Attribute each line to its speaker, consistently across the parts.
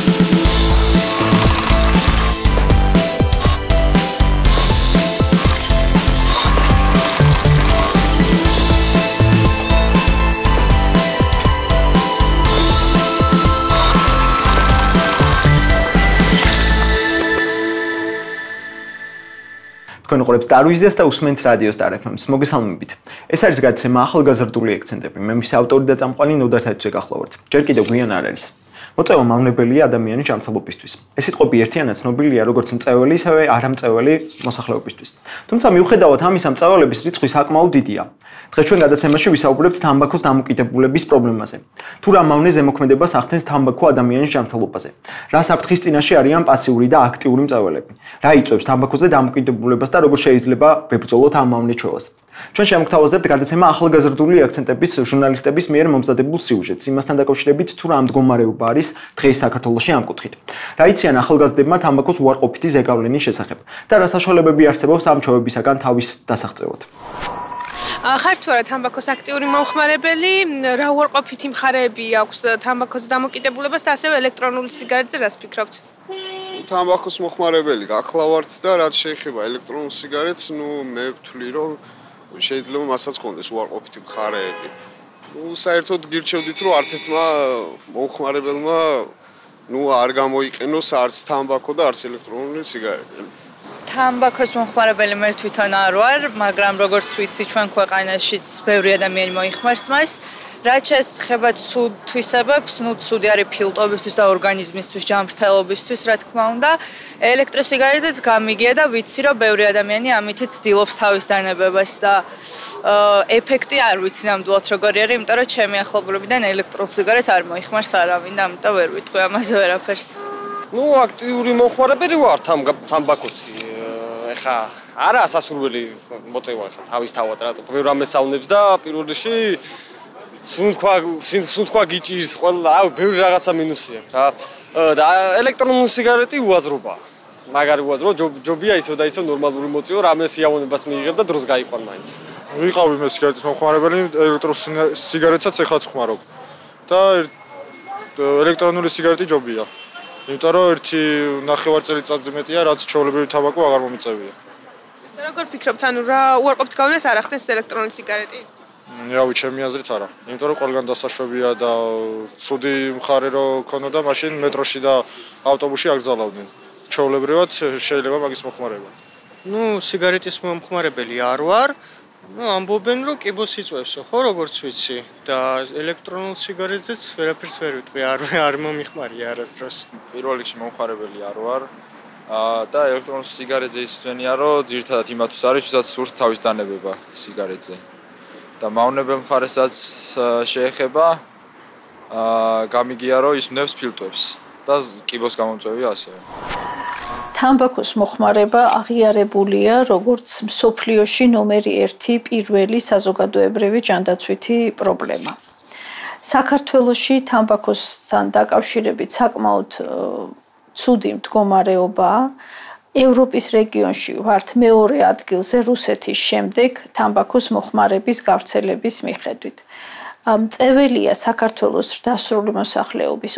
Speaker 1: თქვენ უყურებთ სტარვიზიას და უსმენთ რადიო სტარ FM-ს. მოგესალმებით. ეს არის გადაცემა ახალგაზრდული აქცენტები. მე მისი ავტორი და წამყვანი ნოდარ თაძე გახლავართ. ჯერ კიდევ გვიან არ არის. მოწევა მავნებელია ადამიანის ჯანმრთელობისთვის. ეს სიტყვები ერთიანად ცნობილია როგორც მწვეველი, ისევე არამწვეველი მოსახლეობისთვის. თუმცა მიუხედავად ამისა, მწველების რიცხვი საკმაოდ დიდია. დღეს ჩვენ გადაცემაში ვისაუბრებთ თამბაქოს დამოკიდებულების პრობლემაზე. თუ რა მავნე ზემოქმედებას ახდენს თამბაქო ადამიანის ჯანმრთელობაზე? რა საფრთხის წინაშე არიან პასიური და აქტიური მწველები? რა იწვევს თამბაქოზე დამოკიდებულებას და როგორ შეიძლება ვებრძოლოთ ამ მავნეჩვევას? ჩვენ შემოგთავაზებთ გადაცემა ახალგაზრდული აქცენტების ჟურნალისტების მიერ მომზადებულ სიუჟეტს, იმასთან დაკავშირებით თუ რა მდგომარეობა არის დღეს საქართველოში ამ კუთხით. რა იციან ახალგაზრდებმა თამბაქოს უარყოფითი ზეგავლენის შესახებ და რა საშუალებები არსებობს ამ ჩვევებისაგან თავის დასაღწევად?
Speaker 2: ხართ თუ არა თამბაქოს აქტიური მომხმარებელი, რა უარყოფითი მხარეები აქვს თამბაქოს დამოკიდებულებას და ასევე ელექტრონული სიგარეტზე რას ფიქრობთ?
Speaker 3: თამბაქოს მომხმარებელი გახლავართ და რაც შეეხება ელექტრონულ სიგარეტს, მე ვთვლი რომ შეიძლება მასაც კონდეს უარყოფითი მხარეები. საერთოდ გირჩევდით რომ არც ერთმა მომხმარებელმა არ გამოიყენოს არც თამბაქო და არც ელექტრონული სიგარეტი.
Speaker 4: თამბაქოს მომხმარებელი მე თვითონ არ ვარ, მაგრამ როგორც ვიცი ჩვენ ქვეყანაშიც ბევრი ადამიანი მოიხმარს მას. რაც შეეხება ცუდ თვისებებს, ცუდი არის ფილტვებისთვის და ორგანიზმისთვის, ჯანმრთელობისთვის, რა თქმა უნდა. ელექტროსიგარეტიც გამიგია და ვიცი რომ ბევრი ადამიანი ამითაც ცდილობს თავის დანებებას და ეფექტი არ ვიცი ნამდვილად როგორი არის, იმიტომ რომ ჩემი ახლობლებიდან ელექტროსიგარეტს არ მოიხმარს არავინ და ამიტომ ვერ ვიტყვი ამაზე ვერაფერს.
Speaker 5: აქტიური მომხმარებელი ვარ თამბაქოს. ეხა არა სასურველი მოწევა ეხა თავისთავად რა ბევრ რამეს ავნებს და პირველ რიგში სუნთქვა გიჭირს ყველა ბევრი რაღაცა მინუსი აქვს რა და ელექტრონული სიგარეტი უაზრობა მაგარი უაზრო ჯობია ისო და ისო ნორმალური მოწევა რამეს იავონებას მიიღებ და დროს გაიყვან მაინც
Speaker 3: ვიყავი მე სიგარეტის მომხმარებელი ელექტრონულ სიგარეტსაც ეხაც ხმარობ და ელექტრონული სიგარეტი ჯობია იმიტომ რომ ერთი ნახევარ წელიწადზე მეტია რაც ჩვეულებრივი თამბაქო აღარ მომიწევია.
Speaker 2: და როგორ ფიქრობთ, ანუ რა უარყოფით გავლენას არ ახდენს ელექტრონული სიგარეტი?
Speaker 3: რავი, ჩემი აზრით არა. იმიტომ რომ ყველგან დასაშვებია და ცუდი მხარე რო ქონოდა, მაშინ მეტროში და ავტობუსში აკრძალავდნენ. ჩვეულებრივად შეიძლება მაგის მოხმარება.
Speaker 6: სიგარეტის მომხმარებელი არ ვარ. ამბობენ რომ კიბოს იწვევსო, ხო, როგორც ვიცი და ელექტრონულ სიგარეტზეც ვერაფერს ვერ ვიტყვი, არ მომიხმარია არასდროს.
Speaker 7: პირველ რიგში მომხმარებელი არ ვარ და ელექტრონულ სიგარეტზე ისვენია რომ ძირითადად იმათვის არის, ვისაც სურთ თავის დანებება სიგარეტზე. და მავნებელ მხარესაც შეეხება გამიგია რომ ისვნებს ფილტვებს და კიბოს გამომწვევია ასევე.
Speaker 8: თამბაქოს მოხმარება აღიარებულია როგორც მსოფლიოში ნომერი 1 პირველი საზოგადოებრივი ჯანდაცვითი პრობლემა. საქართველოში თამბაქოსთან დაკავშირებით საკმაოდ ცუდი მდგომარეობაა. ევროპის რეგიონში ვართ მეორე ადგილზე რუსეთის შემდეგ თამბაქოს მოხმარების გავრცელების მიხედვით. მწვეველია საქართველოს დასრული მოსახლეობის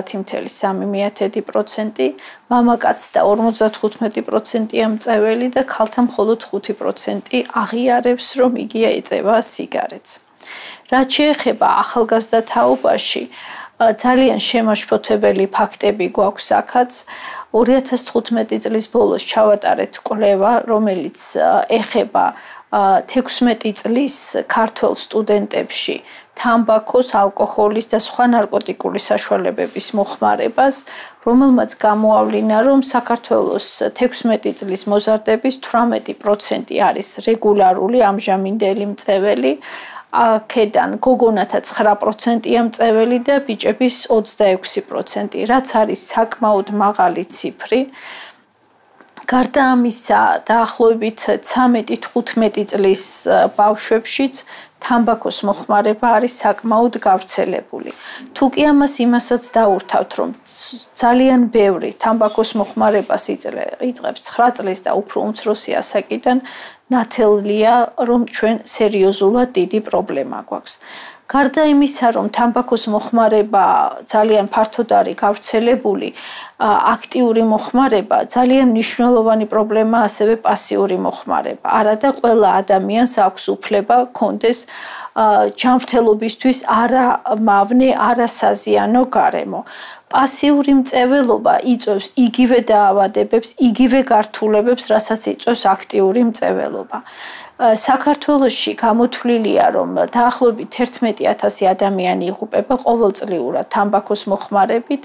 Speaker 8: 30.3%, მამაკაც და 55%-ია მწვეველი და ქალთა მხოლოდ 5% აღიარებს, რომ იგი ეწევა სიგარეტს. რაც შეეხება ახალგაზრდა თაობაში, ძალიან შემაშფოთებელი ფაქტები გვაქვს აქაც. 2015 წლის ბოლოს ჩავატარეთ კვლევა, რომელიც ეხება 16 წლის ქართველ სტუდენტებში თამბაქოს, ალკოჰოლის და სხვა ნარკოტიკული საშუალებების მოხმარებას, რომელმაც გამოავლინა, რომ საქართველოს 16 წლის მოზარდების 18% არის რეგულარული ამჟამინდელი მწვეველი, აქედან გოგონათა 9%-ია მწვეველი და ბიჭების 26%, რაც არის საკმაოდ მაღალი ციფრი. გარდა ამისა, დაახლოებით 13-15 წლის ბავშვებშიც თამბაქოს მოხმარება არის საკმაოდ გავრცელებული. თუ კი ამას იმასაც დაურთავთ, რომ ძალიან ბევრი თამბაქოს მოხმარებას იწყებს 9 წლის და უფრო უმცროსი ასაკიდან, ნათელია, რომ ჩვენ სერიოზულად დიდი პრობლემა გვაქვს. გარდა იმისა, რომ თამბაქოს მოხმარება ძალიან ფართოდ არის გავრცელებული, აქტიური მოხმარება ძალიან მნიშვნელოვანი პრობლემაა ასევე პასიური მოხმარება. არადა ყველა ადამიანს აქვს უფლება კონდეს ჯანმრთელობისთვის არამავნე, არასაზიანო გარემო. პასიური მწეველობა იწვევს იგივე დაავადებებს, იგივე გართულებებს, რასაც იწვევს აქტიური მწეველობა. საქართველოში გამოთვლილია, რომ დაახლოებით 11,000 ადამიანი იღუპება ყოველწლიურად თამბაქოს მოხმარებით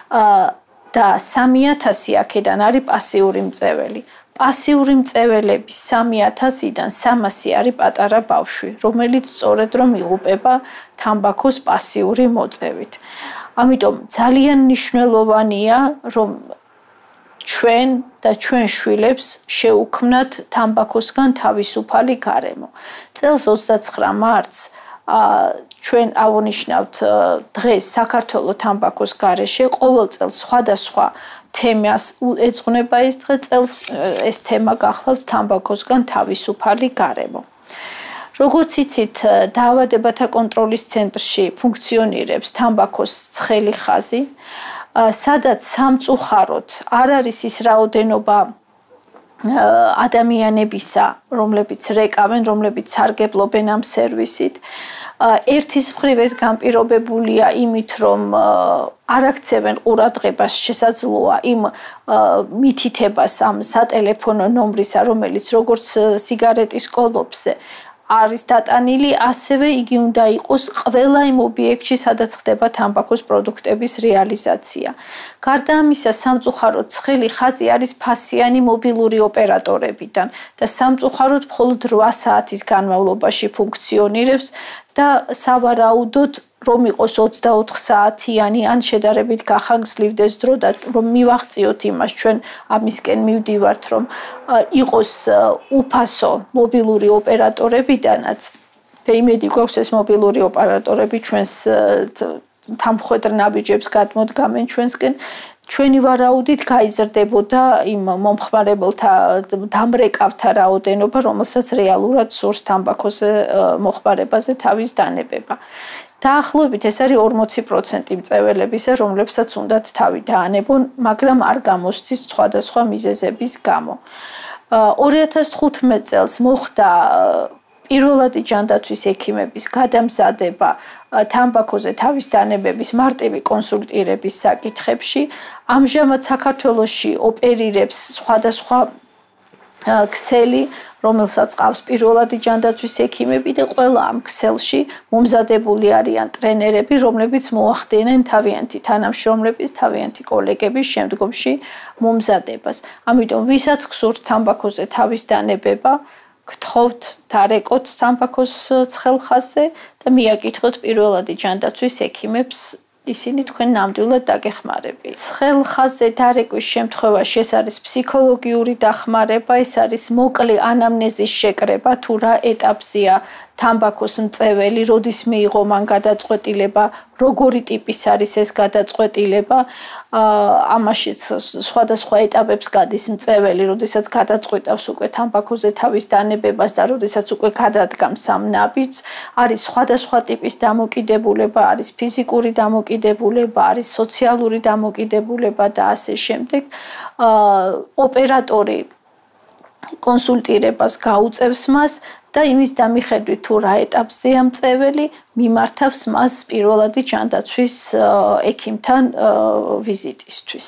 Speaker 8: და 3,000 აქედან არის პასიური მწეველი. პასიური მწეველების 3,000-დან 300 არის პატარა ბავშვი, რომელიც სწორედ რომ იღუპება თამბაქოს პასიური მოწევით. ამიტომ ძალიან მნიშვნელოვანია, რომ ჩვენ და ჩვენ შვილებს შეუქმნათ თამბაქოსგან თავისუფალი გარემო. წელს 29 მარტს ჩვენ ავუნიშნავთ დღეს საქართველოს თამბაქოს გარეშე. ყოველ წელს სხვადასხვა თემას ეძღვნება ეს დღე. წელს ეს თემა გახლავთ თამბაქოსგან თავისუფალი გარემო. როგორც იცით, დაავადებათა კონტროლის ცენტრში ფუნქციონირებს თამბაქოს ცხელი ხაზი, სადაც სამწუხაროდ არ არის ის რაოდენობა ადამიანებისა, რომლებიც რეკავენ, რომლებიც სარგებლობენ ამ სერვისით. ერთის მხრივ ეს განპირობებულია იმით, რომ არ აქცევენ ყურადღებას შესაძლოა იმ მითითებას ამ სატელეფონო ნომრისა, რომელიც როგორც სიგარეტის კოლოფზე არის დატანილი, ასევე იგი უნდა იყოს ყველა იმ ობიექტში, sadაც ხდება თამბაქოს პროდუქტების რეალიზაცია. გარდა ამისა, სამწუხაროდ ცხელი ხაზი არის ფასიანი მობილური ოპერატორებიდან და სამწუხაროდ მხოლოდ 8 საათის განმავლობაში ფუნქციონირებს და სავარაუდოდ რომ იყოს 24 საათიანი ან შედარებით გახანგრძლივდეს დრო და რომ მივაღწიოთ იმას ჩვენ ამისკენ მივდივართ რომ იყოს უფასო მობილური ოპერატორებიდანაც და იმედი გვაქვს ეს მობილური ოპერატორები ჩვენს თამხვედრ ნაბიჯებს გადმოდგამენ ჩვენსკენ ჩვენი ვარაუდით გაიზრდებოდა იმ მომხმარებელთა დამრეკავთა რაოდენობა რომელსაც რეალურად სურს თამბაქოზე მოხმარებაზე თავის დანებება. დაახლოებით ეს არის 40% მწეველებისა, რომლებსაც უნდათ თავი დაანებონ, მაგრამ არ გამოსცის სხვადასხვა მიზეზების გამო. 2015 წელს მოხდა პირველადი ჯანდაცვის ექიმების გადამზადება თამბაქოზე თავის დანებების მარტივი კონსულტირების საკითხებში. ამჟამად საქართველოში ოპერირებს სხვადასხვა ქსელი, რომელსაც ყავს პირველადი ჯანდაცვის ექიმები და ყველა ამ ქსელში მომზადებული არიან ტრენერები, რომლებიც მოახდენენ თავიანთი თანამშრომლების, თავიანთი კოლეგების შემდგომში მომზადებას. ამიტომ ვისაც გსურთ თამბაქოზე თავის დანებება, გთხოვთ დარეკოთ თამბაქოს ცხელ ხაზზე და მიაკითხოთ პირველადი ჯანდაცვის ექიმებს ისინი თქვენ ნამდვილად დაგეხმარებით. ცხელ ხაზზე დარეკვის შემთხვევაში ეს არის ფსიქოლოგიური დახმარება, ეს არის მოკლე ანამნეზის შეკრება, თუ რა ეტაპზეა თამბაქოს მწეველი, როდის მიიღო მან გადაწყვეტილება, როგორი ტიპის არის ეს გადაწყვეტილება, ამაშიც სხვადასხვა ეტაპებს გადის მწეველი, როდესაც გადაწყვეტავს უკვე თამბაქოზე თავის დანებებას და როდესაც უკვე გადადგამს ამ ნაბიჯს, არის სხვადასხვა ტიპის დამოკიდებულება, არის ფიზიკური დამოკიდებულება, არის სოციალური დამოკიდებულება და ასე შემდეგ. ოპერატორი კონსულტირებას გაუწევს მას და იმის დამიხედვით თუ რა ეტაპზეა მწეველი, მიმართავს მას პირველადი ჯანდაცვის ექიმთან ვიზიტისთვის.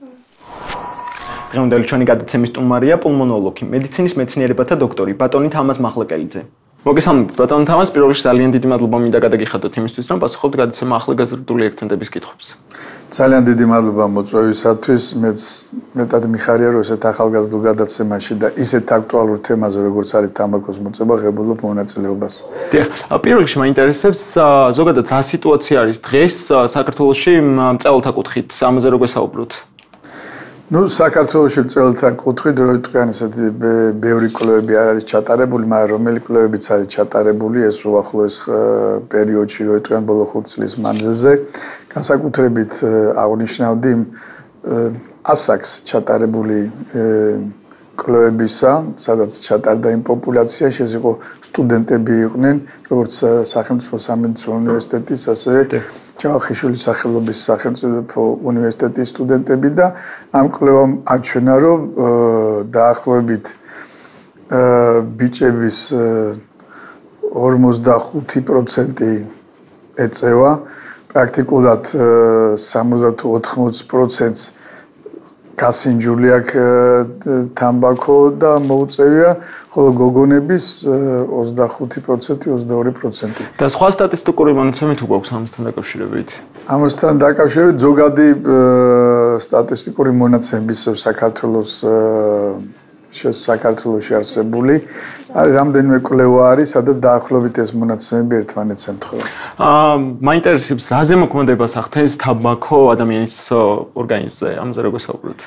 Speaker 1: დღევანდელი ჩვენი გადაცემის სტუმარია პულმონოლოგი, მედიცინის მეცნიერებათა დოქტორი ბატონი თამაზ მახლეკელიძე. მოგესალმებით ბატონი თამაზ, პირველ რიგში ძალიან დიდი მადლობა მინდა გადაგიხადოთ იმისთვის, რომ პასუხობთ გადაცემა ახალგაზრდული აქცენტების კითხვებს.
Speaker 9: ძალიან დიდი მადლობა მოწვევისათვის. მეც მეტად მიხარია, რომ ესეთ ახალგაზრდულ გადაცემაში და ისეთ აქტუალურ თემაზე, როგორც არის თამბაქოს მოწება, ღებულობ მონაწილეობას.
Speaker 1: დიახ, პირველ რიგში მაინტერესებს ზოგადად რა სიტუაცია არის დღეს საქართველოში მწეველთა კუთხით, ამაზე რო გვესაუბროთ.
Speaker 9: საქართველოში მწეველთა კუთხით დროითგან ესეთი ბევრი კვლევები არ არის ჩატარებული, მაგრამ რომელი კვლევებიც არის ჩატარებული, ეს უახლოეს პერიოდში დროითგან ბოლო 5 წლის მანძილზე, განსაკუთრებით აღნიშნავდი ასაკს ჩატარებული კვლევებისა, სადაც ჩატარდა იმ პოპულაციაში, ეს იყო სტუდენტები იყვნენ, როგორც სახელმწიფო სამედიცინო უნივერსიტეტის, ასევე ჯავახიშვილის სახელობის სახელმწიფო უნივერსიტეტის სტუდენტები და ამ კვლევამ აჩვენა, რომ დაახლოებით ბიჭების 45% ეწევა, პრაქტიკულად 70-80%-ს გასინჯული აქვს თამბაქო და მოუწევია, ხოლო გოგონების 25-22%.
Speaker 1: და სხვა სტატისტიკური მონაცემი თუ გვაქვს ამასთან დაკავშირებით?
Speaker 9: ამასთან დაკავშირებით ზოგადი სტატისტიკური მონაცემები საქართველოს საქართველოში არსებული არის რამდენიმე კვლევა არის, სადაც დაახლოებით ეს მონაცემები ერთმანეთს ემთხვევა.
Speaker 1: მაინტერესებს, რაზე მოქმედებას ახდენს თამბაქო ადამიანის ორგანიზმზე, ამაზე როგორ საუბრობთ?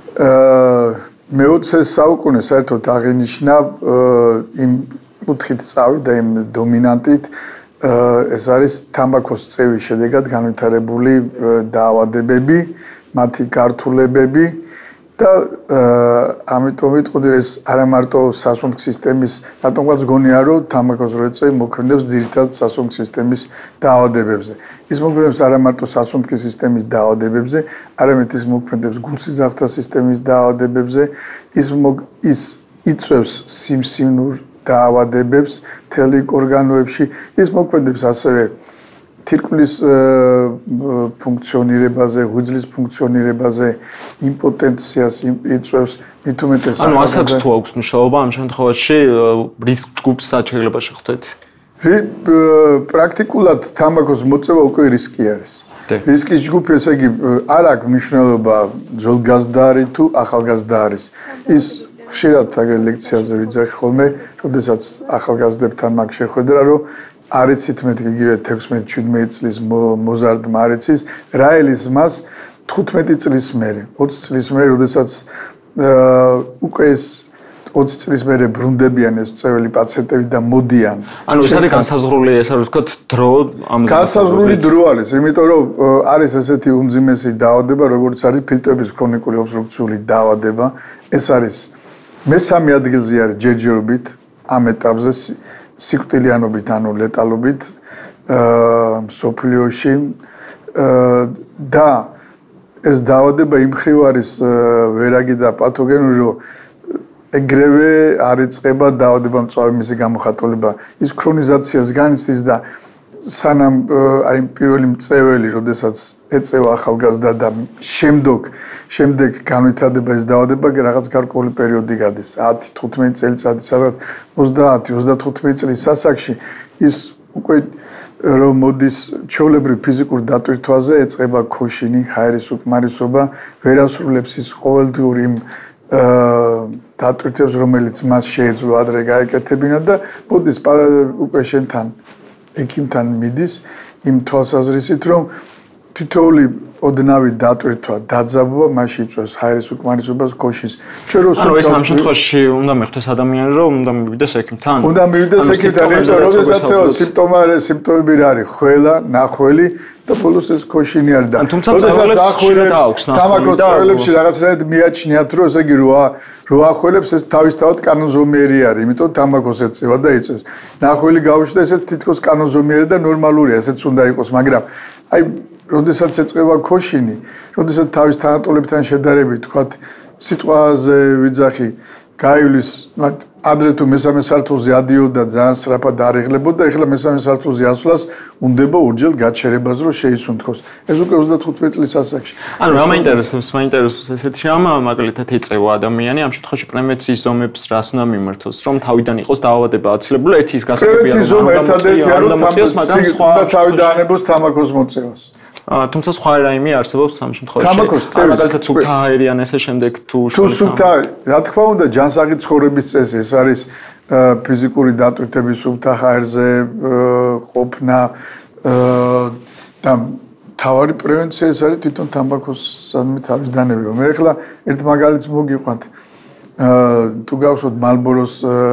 Speaker 9: მე-20 საუკუნე საერთოდ აღინიშნა იმ კუთხით წავიდა იმ დომინანტით ეს არის თამბაქოს წევის შედეგად განვითარებული დაავადებები, მათი გართულებები და ამიტომ ვიტყოდი ეს არა მარტო სასუნთქ სისტემის, რატომღაც გონია რომ თამბაქოს როეწევი მოქმედებს ძირითადად სასუნთქ სისტემის დაავადებებზე. ის მოქმედებს არა მარტო სასუნთქი სისტემის დაავადებებზე, არამედ ის მოქმედებს გულსიზრახთა სისტემის დაავადებებზე, ის იწვევს სიმსივნურ დაავადებებს მთელი ორგანოებში, ის მოქმედებს ასევე თირკმლის ფუნქციონირებაზე, ღვიძლის ფუნქციონირებაზე, იმპოტენციას იწვევს, მით უმეტეს
Speaker 1: ანუ ასაც თუ აქვს მნიშვნელობა ამ შემთხვევაში რისკ ჯგუფსაც შეიძლება შეხვდეთ?
Speaker 9: პრაქტიკულად თამბაქოს მოწევა უკვე რისკი არის. რისკის ჯგუფი ესე იგი არ აქვს მნიშვნელობა ძველგაზრდა თუ ახალგაზრდა არის. ის ხშირად აგერ ლექციაზე ვიძახი ხოლმე, როდესაც ახალგაზრდებთან მაგ შეხვედრა, რომ არიცით მეთქი იგივე 16-17 წლის მოზარდმა არიცის, რაელის მას 15 წლის მერე, 20 წლის მერე, როდესაც უკვე ეს 20 წლის მერე ბრუნდებიან ეს წეველი პაციენტები და მოდიან.
Speaker 1: ანუ ეს არის განსაზღვრული, ეს არის ვთქვათ დრო ამ
Speaker 9: განსაზღვრული დრო არის, იმიტომ რომ არის ესეთი უმძიმესი დაავადება, როგორც არის ფილტვების ქრონიკული ობსტრუქციული დაავადება. ეს არის მესამე ადგილზე არის ჯერჯერობით ამ ეტაპზე სიკვდილიანობით, ანუ ლეტალობით მსოფლიოში და ეს დაავადება იმ ხრივ არის ვერაგი და პათოგენური, რომ ეგრევე არ იწყება დაავადება მწვავე მისი გამოხატულება. ის ქრონიზაციას განიცდის და სანამ აი პირველი მწეველი, როდესაც ეწევა ახალგაზრდა და შემდეგ განვითარდება ეს დაავადება, რაღაც გარკვეული პერიოდი გადის, 10-15 წელიწადი, სადღაც 30-35 წლის ასაკში ის უკვე რომ მოდის ჩვეულებრივ ფიზიკურ დატვირთვაზე, ეწყება ქოშინი, ჰაერის უკმარისობა, ვერ ასრულებს ის ყოველდღიურ იმ დატვირთვებს, რომელიც მას შეეძლო ადრე გაეკეთებინა და მოდის უკვე შენთან ექიმთან მიდის იმ თვალსაზრისით, რომ თითოეული ოდნავი დატვირთვა, დაძაბვა მასში იწვევს ჰაერის უკმარისობას, ქოშის.
Speaker 1: ანუ ეს ამ შემთხვევაში უნდა მეხდეს ადამიანი, რომ უნდა მივიდეს ექიმთან?
Speaker 9: უნდა მივიდეს ექიმთან, იმიტომ რომ როდესაც სიმპტომები რა არის? ხველა, ნახველი და ბოლოს ეს ქოშინი არის და
Speaker 1: თუმცა წეველებს ხშირად აქვს ნახველი.
Speaker 9: თამბაქოს წეველებში რაღაცნაირად მიაჩნიათ, რომ ესე იგი რო ახველებს ეს თავისთავად კანონზომიერი არის, იმიტომ თამბაქოს ეწევა და იწევს. ნახველი გავუშვდა, ეს თითქოს კანონზომიერი და ნორმალურია, ესეც უნდა იყოს, მაგრამ აი როდესაც ეწევა ქოშინი, როდესაც თავის თანატოლებთან შედარებით, თქვათ, სიტყვაზე ვიძახი, გაივლის, ადრე თუ მესამე სართულზე ადიოდა ძალიან სწრაფად არიღლებოდა, ეხლა მესამე სართულზე ასვლას უნდება ორჯერ გაჩერებას, რომ შეისუნთქოს. ეს უკვე 35 წლის ასაკში.
Speaker 1: ანუ მაინტერესებს ესეთი რამა, მაგალითად ეწევა ადამიანი, ამ შემთხვევაში პრევენციის ზომებს რას უნდა მიმართოს, რომ თავიდან იყოს დაავადება აცილებული, ერთი ის გასაგებია,
Speaker 9: პრევენციის ზომა ერთადერთია, რომ
Speaker 1: მაგრამ სხვა
Speaker 9: თავიდან ანებოს თამბაქოს მოწევას.
Speaker 1: თუმცა სხვა რაიმე არსებობს ამ შემთხვევაში.
Speaker 9: თამბაქოს წევს.
Speaker 1: მაგალითად სუფთა აერიან ესე შემდეგ თუ
Speaker 9: სუფთა, რა თქმა უნდა, ჯანსაღი ცხოვრების წესი, ეს არის ფიზიკური დატვირთების სუფთა აერზე ყოფნა და თავარი პრევენცია ეს არის თვითონ თამბაქოსადმი თავის დანებება. მე ახლა ერთ მაგალითს მოგიყვანთ. თუ გავხსოვთ Marlboro-ს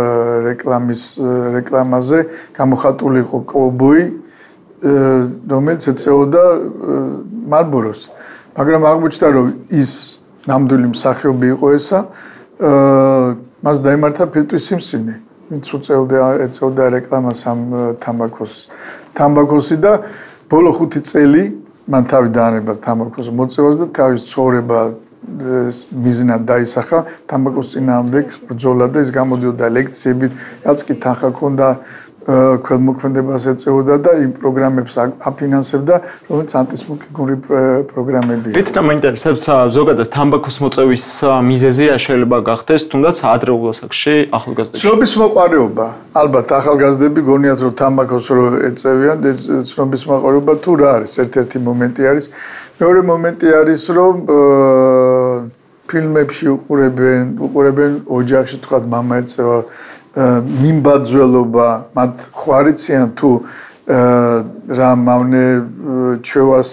Speaker 9: რეკლამაზე გამოხატული იყო კოვბოი, რომელიც ეწეოდა Marlboro-ს. მაგრამ აღმოჩნდა, რომ ის ნამდვილი მსახიობი იყო ესა მას დაემართა ფილტვის სიმსივნე, ვინც ეწეოდა რეკლამას ამ თამბაქოსი და ბოლო 5 წელი მან თავი დაანება თამბაქოს მოწევას და თავის ცხოვრება მიზნად დაისახა თამბაქოს წინააღმდეგ ბრძოლა და ის გამოდიოდა ლექციებით, რაც კი თანხა ჰქონდა ქველმოქმედებას ეწეოდა და იმ პროგრამებს აფინანსებდა, რომელიც ანტისმოკინგური პროგრამებია.
Speaker 1: Ვიცით, მაინტერესებს ზოგადად თამბაქოს მოწევის მიზეზი რა შეიძლება გახდეს, თუნდაც ადრეულ ასაკში ახალგაზრდებში.
Speaker 9: ცნობის მოყარეობა. ალბათ ახალგაზრდები გონიათ რომ თამბაქოს რო ეწევიან, ცნობის მოყარეობა თუ რა არის, ერთ-ერთი მომენტი არის. მეორე მომენტი არის რომ ფილმებში უყურებენ ოჯახში თქვა მამა ეწევა მიმბაძველობა, მათ ხوارიციან თუ რა მავნე ჩვევას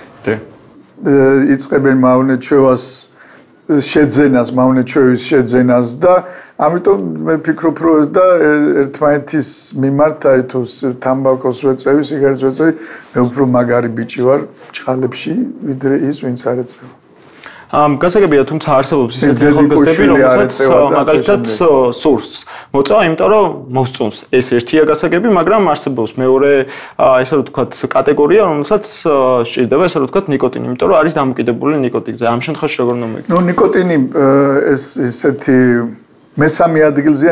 Speaker 9: იწყებენ მავნე ჩვევას შეძენას, მავნე ჩვევის შეძენას და ამიტომ მე ვფიქრობ რომ ეს და ერთმანეთის მიმართ აი თუ თამბაქოს ვეწევი, სიგარეტს ვეწევი, მე უფრო მაგარი ბიჭი ვარ ჭყალებში, ვიდრე ის ვინც არ ეწევა.
Speaker 1: გასაგებია, თუმცა არსებობს ისეთი ახალგაზრდები, რომელსაც მაგალითად სურს მოწევა, იმიტომ რომ მოსწონს. ეს ერთია გასაგები, მაგრამ არსებობს მეორე, ესე რომ ვთქვათ, კატეგორია, რომელსაც სჭირდება, ესე რომ ვთქვათ, ნიკოტინი, იმიტომ რომ არის დამოკიდებული ნიკოტინზე. ამ შემთხვევაში როგორ უნდა მოიქცეთ?
Speaker 9: ნუ ნიკოტინი ეს ისეთი მესამე ადგილზეა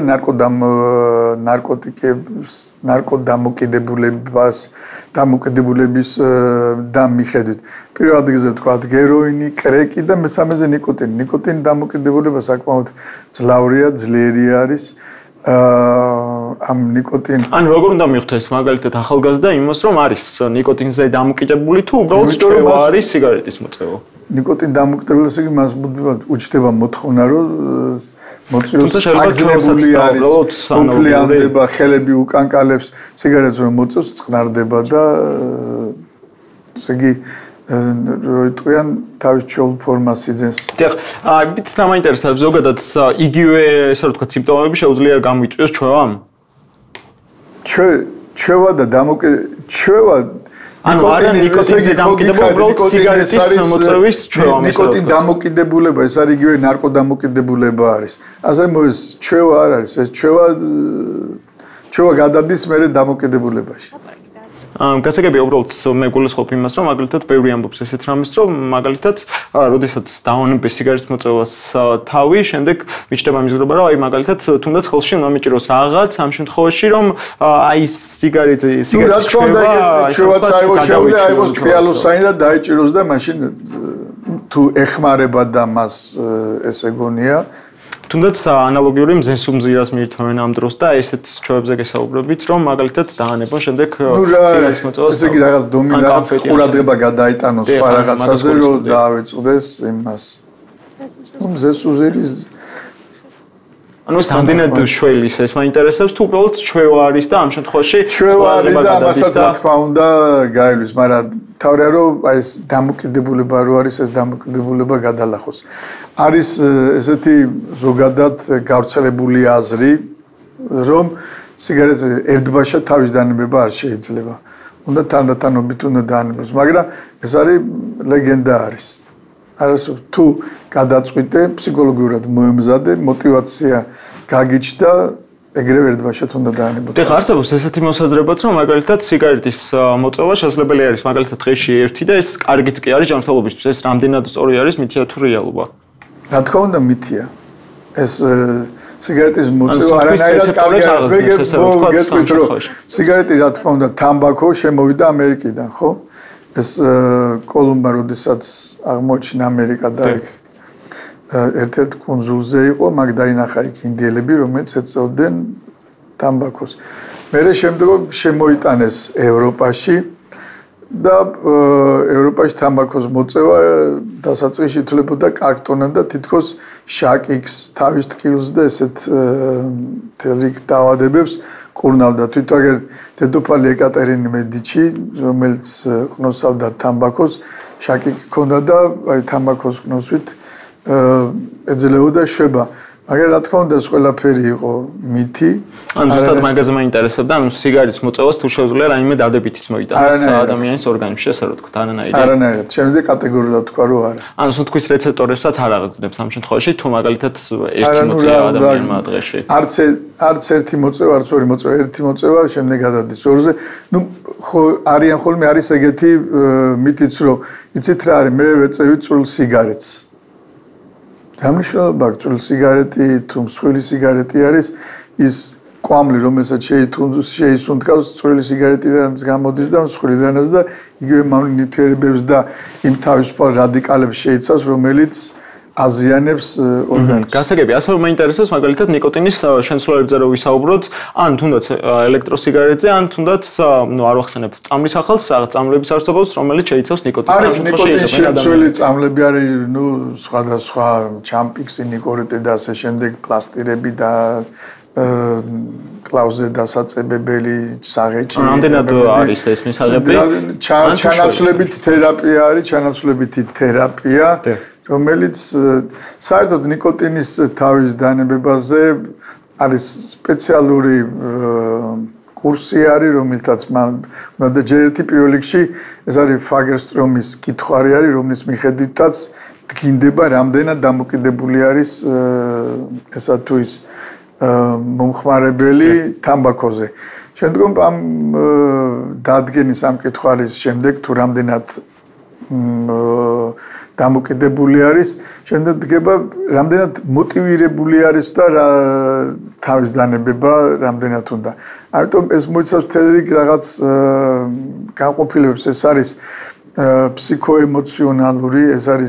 Speaker 9: ნარკოდამოკიდებულების და მიხედვით. პირველ ადგილზე ვთქვათ გეროინი, კრეკი და მესამეზე ნიკოტინი. ნიკოტინი დამოკიდებულება საკმაოდ ძლავრია, ძლიერი არის. ამ ნიკოტინ.
Speaker 1: ანუ როგორ უნდა მივხვდეს მაგალითად ახალგაზრდა იმას, რომ არის ნიკოტინზე დამოკიდებული თუ უბრალოდ ჩვევა არის სიგარეტის მოწევა?
Speaker 9: ნიკოტინ დამოკიდებული ისე იგი მას უჩნდება მოთხოვნა, რომ მოწვიოს აგზნებული არის, უფლიანდება, ხელები უკანკალებს, სიგარეტს რომ მოწევს, წყნარდება და ესე იგი როიტყვიან თავის ჩეულ ფორმას იძენს.
Speaker 1: დიახ, ვიცით რა მაინტერესებს ზოგადად იგივე ესე რომ ვთქვათ სიმპტომები შეუძლია გამოიწვიოს ჩვევამ?
Speaker 9: ჩვევა და ჩვევა
Speaker 1: ანუ არა ნიკოტინზე დამოკიდებულება, უბრალოდ სიგარეტის მოწევის ჩვევა.
Speaker 9: ნიკოტინ დამოკიდებულება, ეს არის იგივე ნარკოდამოკიდებულება არის. ასე მოის ჩვევა არ არის, ეს ჩვევა გადადის მერე დამოკიდებულებაში.
Speaker 1: გასაგებია უბრალოდ მე გულისხმობ იმას, რომ მაგალითად ბევრი ამბობს ესეთ რამეს, რომ მაგალითად, როდესაც დაუნებეს სიგარეტის მოწევას თავი, შემდეგ მიჩნდება მიზღრება, რომ აი მაგალითად თუნდაც ხელში უნდა მიჭიროს რაღაც ამ შემთხვევაში, რომ აი სიგარეტის
Speaker 9: ჩვევა წაიღოს შეუძლია აიღოს კრიალოსანი და დაიჭიროს და მაშინ თუ ეხმარება და მას ესე გონია
Speaker 1: თუნდაც ანალოგიური მზესუმზირას მიირთმევენ ამ დროს და ესეთ ჩვევებზე გესაუბრებით, რომ მაგალითად დაანებონ შემდეგ სიგარეტის მოწევას.
Speaker 9: ესე იგი რაღაც რაღაც ყურადღება გადაიტანოს სხვა რაღაცაზე, რომ დაავიწყდეს იმას. მზესუმზირის
Speaker 1: ანუ ეს ამდენად შველის ეს მაინტერესებს თუ უბრალოდ ჩვევა არის და ამ შემთხვევაში
Speaker 9: ჩვევა არის და ამასაც რა თქმა უნდა გაივლის, მაგრამ თავია რომ აი ეს დამოკიდებულება რო არის, ეს დამოკიდებულება გადალახოს. არის ესეთი ზოგადად გავრცელებული აზრი, რომ სიგარეტზე ერთბაშად თავის დანებება არ შეიძლება. უნდა თანდათანობით უნდა დაანებოს, მაგრამ ეს არის ლეგენდა არის. არასდროს თუ გადაწყვიტე ფსიქოლოგიურად მოემზადე, мотиваცია გაგიჩნდა, ეგრევე ერთბაშად უნდა დაანებოს.
Speaker 1: ეხლა არსებობს ესეთი მოსაზრებაც, რომ მაგალითად სიგარეტის მოწევა შესაძლებელი არის, მაგალითად დღეში ერთი და ეს კარგიც კი არის ჯანმრთელობისთვის. ეს რამდენად სწორი არის, მითია თუ რეალობა?
Speaker 9: რა თქმა უნდა მითია. ეს სიგარეტის მოწევა არანაირად კარგი არ არის. გეტყვით რომ სიგარეტი რა თქმა უნდა თამბაქო შემოვიდა ამერიკიდან, ხო? ეს კოლუმბა როდესაც აღმოჩნდა ამერიკა და ერთ-ერთ კუნძულზე იყო, მაგ დაინახა იქ ინდიელები, რომელიც ეწეოდნენ თამბაქოს. მერე შემდგომ შემოიტანეს ევროპაში და ევროპაში თამბაქოს მოწევა დასაწყისში ითვლებოდა კარგტონად და თითქოს შაკიქს თავის ტკივილს და ესეთ თელიქ დაავადებებს კურნავდა. თვითონ დედოფალი ეკატერინე მედიჩი, რომელიც ყნოსავდა თამბაქოს, შაკიკი ჰქონდა და აი თამბაქოს ყნოსვით ეძლეოდა შვება. მაგრამ რა თქმა უნდა, ეს ყველაფერი იყო მითი.
Speaker 1: ან ზუსტად მაგაზე მაინტერესებდა, ანუ სიგარის მოწევას თუ შეუძლია რაიმე დადებითიც მოიტანოს ადამიანის ორგანიზმში, ასე რომ ვთქვათ, არანაირი.
Speaker 9: არანაირად. შემდეგ კატეგორიულად თქვა, რომ არა.
Speaker 1: ანუ სუნთქვის რეცეპტორებსაც არ აღგზნებს ამ შემთხვევაში, თუ მაგალითად ერთი მოწევა ადამიანმა დღეში.
Speaker 9: არც ერთი მოწევა, არც ორი მოწევა, ერთი მოწევა შემდეგ გადადის ორზე. ნუ ხო არიან ხოლმე არის ეგეთი მითიც, რომ იცით რა არის, მე ვეწევი წვრილ სიგარეტს. გამნიშნულება წვრილი სიგარეტი თუ მსხვილი სიგარეტი არის ის კვამლი რომელსაც შეისუნთქავს წვრილი სიგარეტიდანაც გამოდის და მსხვილიდანაც და იგივე მავნე ნივთიერებებს და იმ თავისუფალ რადიკალებს შეიცავს რომელიც აზიანებს ორგანიზმს.
Speaker 1: გასაგები, ასევე მაინტერესებს მაგალითად ნიკოტინის შემცველებზე რო ვისაუბროთ, ან თუნდაც ელექტროსიგარეტზე, ან თუნდაც ნუ არ ვახსენებ წამლის ახალს, რაღაც წამლების არსებობს, რომელიც შეიცავს ნიკოტინს.
Speaker 9: არის ნიკოტინის შემცველი წამლები არის, ნუ სხვადასხვა ჩამპიქსი, ნიკორეტე და ასე შემდეგ, პლასტირები და კლავზე დასაწებებელი საღეჭი.
Speaker 1: რამდენად არის ეს მისაღები?
Speaker 9: ჩანაცვლებითი თერაპია არის, ჩანაცვლებითი თერაპია. რომელიც საერთოდ ნიკოტინის თავის დანებებაზე არის სპეციალური კურსი არის, რომელთაც უნდა და ჯერ ერთი პირველ რიგში ეს არის ფაგერსტრომის კითხვარი არის, რომლის მიხედვითაც დგინდება, რამდენად დამოკიდებული არის ესა თუ ის მომხმარებელი თამბაქოზე. შემდგომ ამ დადგენის ამ კითხვის შემდეგ თუ რამდენად დამოკიდებული არის, შემდეგ დგება რამდენად მოტივირებული არის და თავის დანებება რამდენად უნდა. ამიტომ ეს მოიცავს თელი რაღაც განყოფილებებს, ეს არის ფსიქოემოციონალური, ეს არის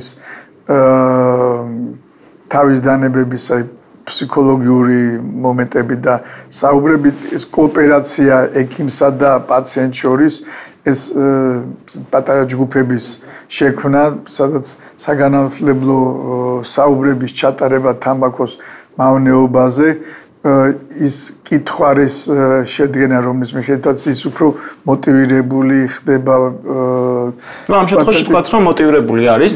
Speaker 9: თავის დანებების აი ფსიქოლოგიური მომენტები და საუბრებით ეს კოოპერაცია ექიმსა და პაციენტს შორის ეს პატარა ჯგუფების შექმნა, სადაც საგანმანათლებლო საუბრების ჩატარება თამბაქოს მავნეობაზე ის კითხვის შედგენა, რომლის მიხედვითაც ის უფრო მოტივირებული ხდება.
Speaker 1: ნუ ამ შემთხვევაში ვთქვათ, რომ მოტივირებული არის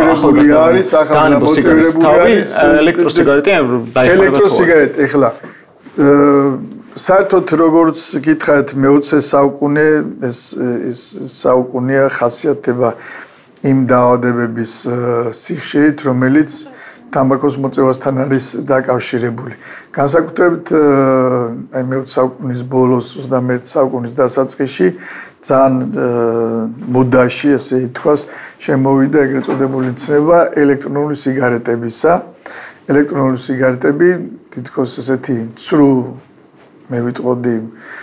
Speaker 1: ელექტროსიგარეტი დაიხმარება.
Speaker 9: ელექტროსიგარეტი ეხლა საერთოდ როგორც გითხარით მე-20 საუკუნე ეს საუკუნეა ხასიათდება იმ დაავადებების სიხშირით, რომელიც თამბაქოს მოწევასთან არის დაკავშირებული. განსაკუთრებით აი მე-20 საუკუნის ბოლოს 21 საუკუნის დასაწყისში ძალიან მოდაში ასე ითქვას შემოვიდა ეგრეთ წოდებული ცნება ელექტრონული სიგარეტებისა. ელექტრონული სიგარეტები თითქოს ესეთი ცრუ მე ვიტყოდი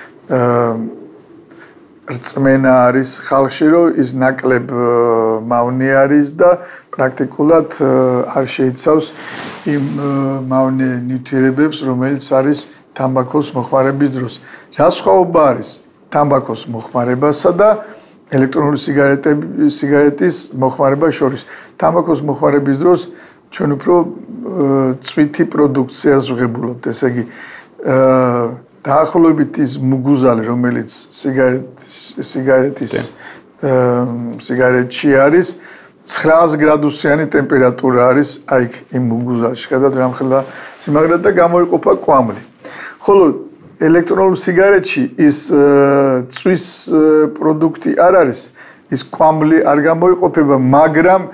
Speaker 9: რწმენა არის ხალხში, რომ ის ნაკლებ მავნე არის და პრაქტიკულად არ შეიცავს იმ მავნე ნივთიერებებს, რომელიც არის თამბაქოს მოხმარების დროს. რა სხვაობა არის თამბაქოს მოხმარებასა და ელექტრონული სიგარეტის მოხმარებას შორის? თამბაქოს მოხმარების დროს ჩვენ უფრო წვითი პროდუქციას ვღებულობთ, ესე იგი დაახლოებით ის მუგუზალი, რომელიც სიგარეტში არის, 900 გრადუსიანი ტემპერატურა არის აი იმ მუგუზალში. ხედავთ რამხელა სიმაღლე და გამოიყოფა კვამლი. ხოლო ელექტრონულ სიგარეტში ის წვის პროდუქტი არ არის, ის კვამლი არ გამოიყოფება, მაგრამ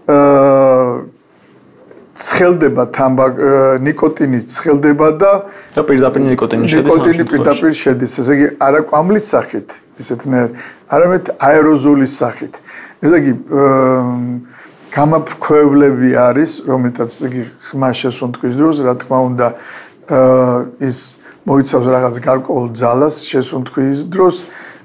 Speaker 9: ცხელდება ნიკოტინის ცხელდება და
Speaker 1: პირდაპირ ნიკოტინი შედის.
Speaker 9: ნიკოტინი პირდაპირ შედის, ესე იგი არა კვამლის სახით, ისეთნაირად, არამედ აეროზოლის სახით. ესე იგი გამაფრქვევლები არის, რომელთაც ესე იგი ხმა შესუნთქვის დროს, რა თქმა უნდა, ის მოიცავს რაღაც გარკვეულ ძალას შესუნთქვის დროს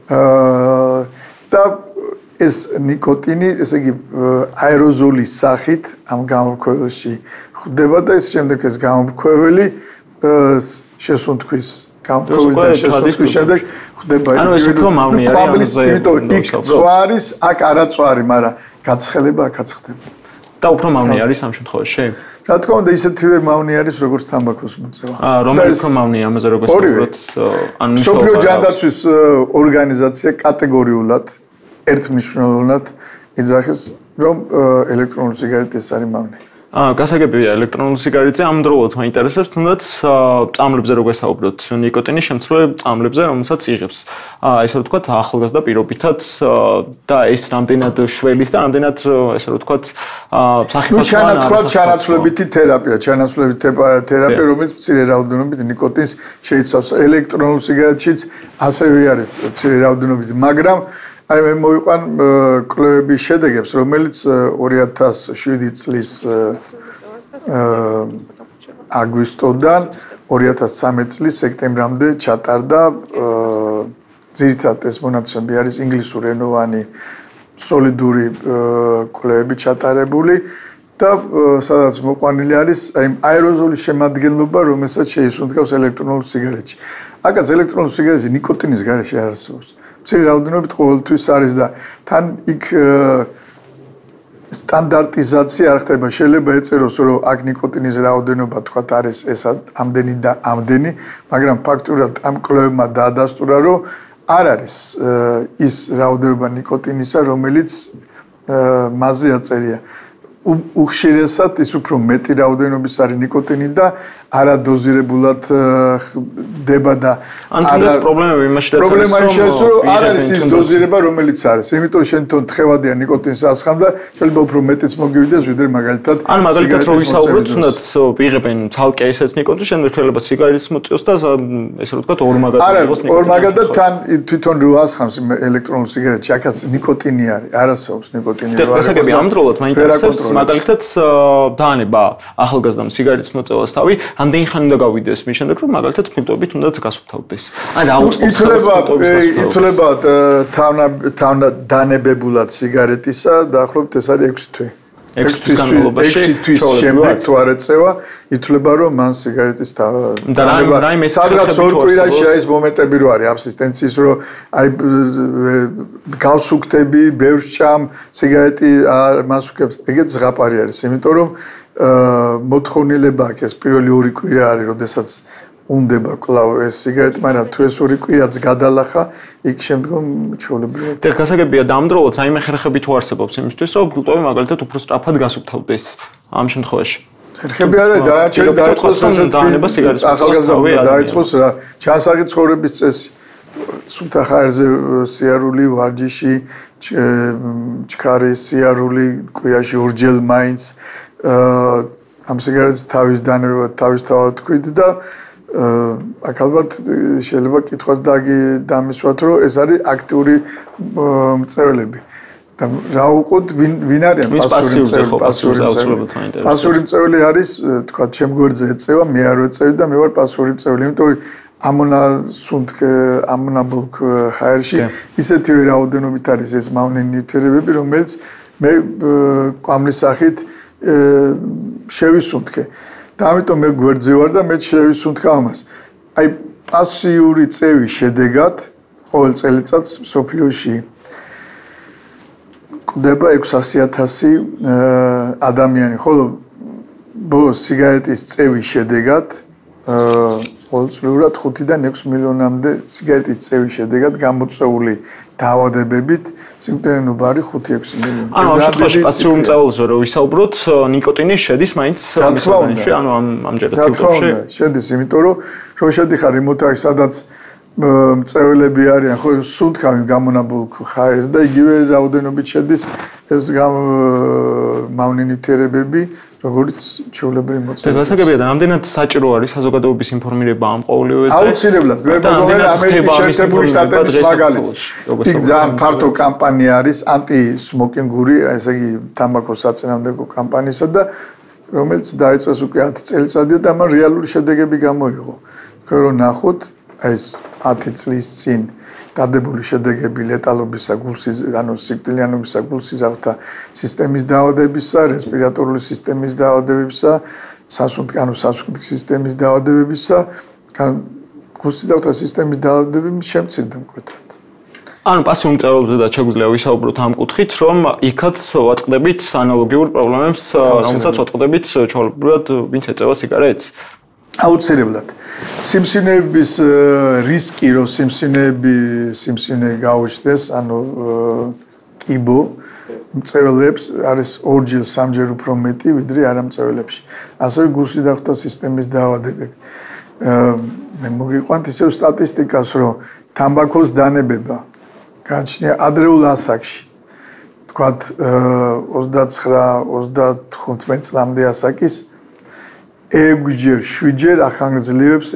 Speaker 9: და ეს ნიკოტინი, ესე იგი აეროზოლის სახით ამ გამოფრქვეველში ხვდება და ეს შემდეგ ეს გამოფრქვეველი შესუნთქვის შესუნთქვის შემდეგ ხვდება.
Speaker 1: ანუ ეს უფრო მავნე არის,
Speaker 9: იმიტომ იქ წვარის, აქ არაწვარი, მაგრამ გაცხელება აქაც ხდება.
Speaker 1: და უფრო მავნე არის ამ შემთხვევაში?
Speaker 9: რა თქმა უნდა, ისეთივე მავნე არის, როგორც თამბაქოს მოწევა.
Speaker 1: რომელი უფრო მავნე ამაზე როგორც ვთქვათ,
Speaker 9: ანუ მსოფლიო ჯანდაცვის ორგანიზაცია კატეგორიულად ერთმნიშვნელოვნად იძახის, რომ ელექტრონული სიგარეტი ეს არის მავნე.
Speaker 1: გასაგებია ელექტრონული სიგარეტზე ამდროულად მაინტერესებს თუნდაც წამლებზე რო გესაუბროთ ნიკოტინის შემცვლელ წამლებზე რომელსაც იღებს ესე ვთქვათ ახალგაზრდა პირობითად და ეს რამდენად შველის და რამდენად ესე ვთქვათ
Speaker 9: საფეხბურთო ჩანაცვლებითი თერაპია რომელიც მცირე რაოდენობით ნიკოტინს შეიცავს ელექტრონულ სიგარეტშიც ასევე არის მცირე რაოდენობით მაგრამ აი მე მოვიყვან კვლევების შედეგებს, რომელიც 2007 წლის აგვისტოდან 2013 წლის სექტემბრამდე ჩატარდა ძირითადად ეს მონაცემები არის ინგლისურენოვანი სოლიდური კვლევები ჩატარებული და სადაც მოყვანილი არის აი აეროზოლის შემადგენლობა, რომელსაც შეისუნთქავს ელექტრონულ სიგარეტში. აქაც ელექტრონულ სიგარეტში ნიკოტინის გარეშე არ არსებობს. მცირე რაოდენობით ყოველთვის არის და თან იქ სტანდარტიზაცია არ ხდება. შეიძლება ეწეროს, რომ აქ ნიკოტინის რაოდენობა თქვათ არის ეს ამდენი და ამდენი, მაგრამ ფაქტურად ამ კვლევებმა დაადასტურა, რომ არ არის ის რაოდენობა ნიკოტინისა, რომელიც მასზე აწერია. უხშირესად ის უფრო მეტი რაოდენობის არის ნიკოტინი და არადოზირებულად ხდება და
Speaker 1: ანთუნდაც პრობლემები იმაში დაწერეს
Speaker 9: პრობლემა ის რომ არ არის ის დოზირება რომელიც არის იმიტომ შენ თვითონ თხევადია ნიკოტინს ასხამ და შეიძლება უფრო მეტიც მოგივიდეს ვიდრე მაგალითად
Speaker 1: ან მაგალითად რო ვისაუბროთ თუნდაც იღებენ ცალკე ესეც ნიკოტინს შემდეგ შეიძლება სიგარეტის მოწიოს და ესე ვთქვათ ორმაგად
Speaker 9: იყოს ნიკოტინი ორმაგადად თან თვითონ რო ასხამს ელექტრონულ სიგარეტში აქაც ნიკოტინი არის არასაობს ნიკოტინი
Speaker 1: რო არის გასაგები ამდროულად მაინტერესებს მაგალითად დაანება ახალგაზრდამ სიგარეტის მოწევას თავი ამდენი ხანი უნდა გავიდეს მის შემდეგ რომ მაგალითად ფილტვებით უნდა გასუფთავდეს. ან აუწყობს
Speaker 9: ითვლება თანადანებებულად სიგარეტისა დაახლოებით ეს არის 6 თვე.
Speaker 1: 6 თვის განმავლობაში
Speaker 9: 6 თვის შემდეგ თუ არ ეწევა ითვლება რომ მან სიგარეტის დანება სადღაც 2 კვირაში არის მომენტები რო არის აბსისტენციის რო აი გავსუქთები ბევრს ჭამ სიგარეტი მას უკებს ეგეც ზღაპარი არის იმიტომ რომ მოთხოვნილება აქვს ეს პირველი 2 კვირა არის როდესაც უნდება კლავ ეს სიგარეტი მაგრამ თუ ეს 2 კვირაც გადალახა იქ შემდგომ ჩვეულებრივად
Speaker 1: და გასაგებია დამდროულად რაიმე ხერხები თუ არსებობს იმისთვის რომ ფილტვები მაგალითად უფრო სწრაფად გასუფთავდეს ამ შემთხვევაში
Speaker 9: ხერხები არა დაიწყოს
Speaker 1: დაანება სიგარეტის
Speaker 9: ახალგაზრდა დაიწყოს რა ჩანსაღი ცხოვრების წესი სულთა ხარზე სიარული ვარჯიში ჩქარი სიარული კვირაში ორჯერ მაინც ამ სიგარეტის თავისთავად თქვით და აქ ალბათ შეიძლება კითხვას დამისვათ რომ ეს არის აქტიური მწევლები და რა უყოთ ვინ არის პასიური მწეველი არის თქვა ჩემ გვერდზე ეწევა მე არ ვეწევი და მე ვარ პასიური მწეველი იმიტომ ამონაბულკ ხაერში ისეთივე რაოდენობით არის ეს მავნე ნივთიერებები რომელიც მე კვამლის სახით შევისუნთქე და ამიტომ მე გვერდზე ვარ და მე შევისუნთქე ამას. აი პასიური წევის შედეგად ყოველ წელიწადს მსოფლიოში გვხვდება 600,000 ადამიანი, ხოლო ბოლოს სიგარეტის წევის შედეგად ყოველწლიურად 5-დან 6 მილიონამდე სიგარეტის წევის შედეგად გამოწვეული დაავადებებით სიმკვრივიანობა არის 5-6 მილიონი.
Speaker 1: ანუ ამ შემთხვევაში პასიურ მწავალზე რო ვისაუბროთ, ნიკოტინი შედის მაინც მისგანში, ანუ ამჯერად ფილტვებში.
Speaker 9: შედის, იმიტომ რომ რო შედიხარ იმოთაი, სადაც მწეველები არიან, ხო სუნთქავენ გამონაბულ ხაერს და იგივე რაოდენობით შედის ეს მავნე ნივთიერებები, როგორც ჩვეულებრივი მოწმობა.
Speaker 1: და გასაგებია და რამდენად საჭირო არის საზოგადოების ინფორმირება ამ ყოველივეზე?
Speaker 9: აუცილებლად. ამერიკის შეერთებული შტატების მაგალითი. იქ ძალიან ფართო კამპანია არის ანტი-სმოკინგური, ესე იგი თამბაქოს საწინააღმდეგო კამპანიისა და რომელიც დაიწყეს უკვე 10 წელიწადია და მან რეალური შედეგები გამოიღო. თქვენ რომ ნახოთ, ეს 10 წლის წინ დადებული შედეგები ლეტალობისა, ანუ სიკვდილიანობისა, გულსიზაღთა სისტემის დაავადებისა, რესპირატორული სისტემის დაავადებისა, სასუნთქი სისტემის დაავადებებისა, გულსიზაღთა სისტემის დაავადებების შემცირდა მკვეთრად.
Speaker 1: ანუ პასიურ მწევლებზე და შეგვიძლია ვისაუბროთ ამ კუთხით, რომ იქაც ვაწყდებით ანალოგიურ პრობლემებს, რომელსაც ვაწყდებით ჩვეულებრივად ვინც ეწევა სიგარეტს.
Speaker 9: აუცილებლად. სიმსივნეების რისკი, რომ სიმსივნე გაუჩნდეს, ანუ კიბო მწველებს არის ორჯერ სამჯერ უფრო მეტი ვიდრე არამწველებში. ასევე გულში დახვდა სისტემის დაავადებები. მე მოგიყვანთ ისევ სტატისტიკას, რომ თამბაქოს დანებება გაჩნია ადრეულ ასაკში. თქვათ 29-35 წლამდე ასაკის 6ჯერ, 7ჯერ ახანგრძლივებს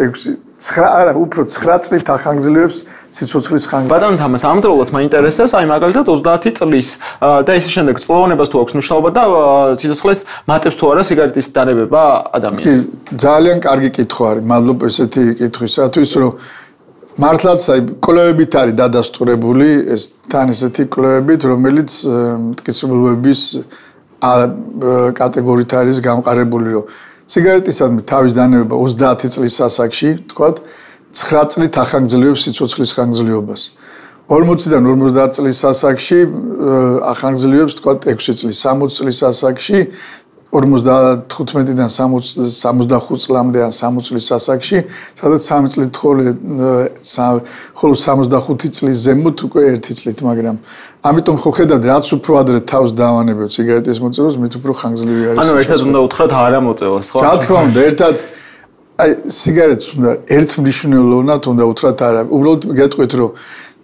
Speaker 9: 9 წლით ახანგრძლივებს სიცოცხლის ხანგრძლივობას.
Speaker 1: ბატონო თამას, ამავდროულად მაინტერესებს, აი მაგალითად 30 წლის და ისე შემდეგ წლოვანებას თუ აქვს მნიშვნელობა და სიცოცხლის მატებს თუ არა სიგარეტის დანებება ადამიანს.
Speaker 9: ძალიან კარგი კითხვა არის. მადლობა ესეთი კითხვისათვის, რომ მართლაც აი კვლევებით არის დადასტურებული ეს თან ესეთი კვლევებით, რომელიც მტკიცებულების კატეგორიით არის გამყარებული, რომ სიგარეტისადმი თავის დანებება 30 წლის ასაკში, თქვათ 9 წლით ახანგრძლივებს სიცოცხლის ხანგრძლივობას. 40-დან 50 წლის ასაკში ახანგრძლივებს თქვათ 6 წლის, 60 წლის ასაკში 55-დან 65 წლამდე ან 60 წლის ასაკში, სადაც 3 წლით ხოლო 65 წლის ზემოთ უკვე 1 წლით, მაგრამ ამიტომ ხო ხედავთ, რაც უფრო ადრე თავს დავანებებთ სიგარეტის მოწევას, მით უფრო ხანგრძლივი არის.
Speaker 1: ანუ ერთად უნდა უთხრათ არა მოწევას, ხო?
Speaker 9: რა თქმა უნდა, ერთად აი სიგარეტს უნდა ერთმნიშვნელოვნად უნდა უთხრათ არა. უბრალოდ გეტყვით, რომ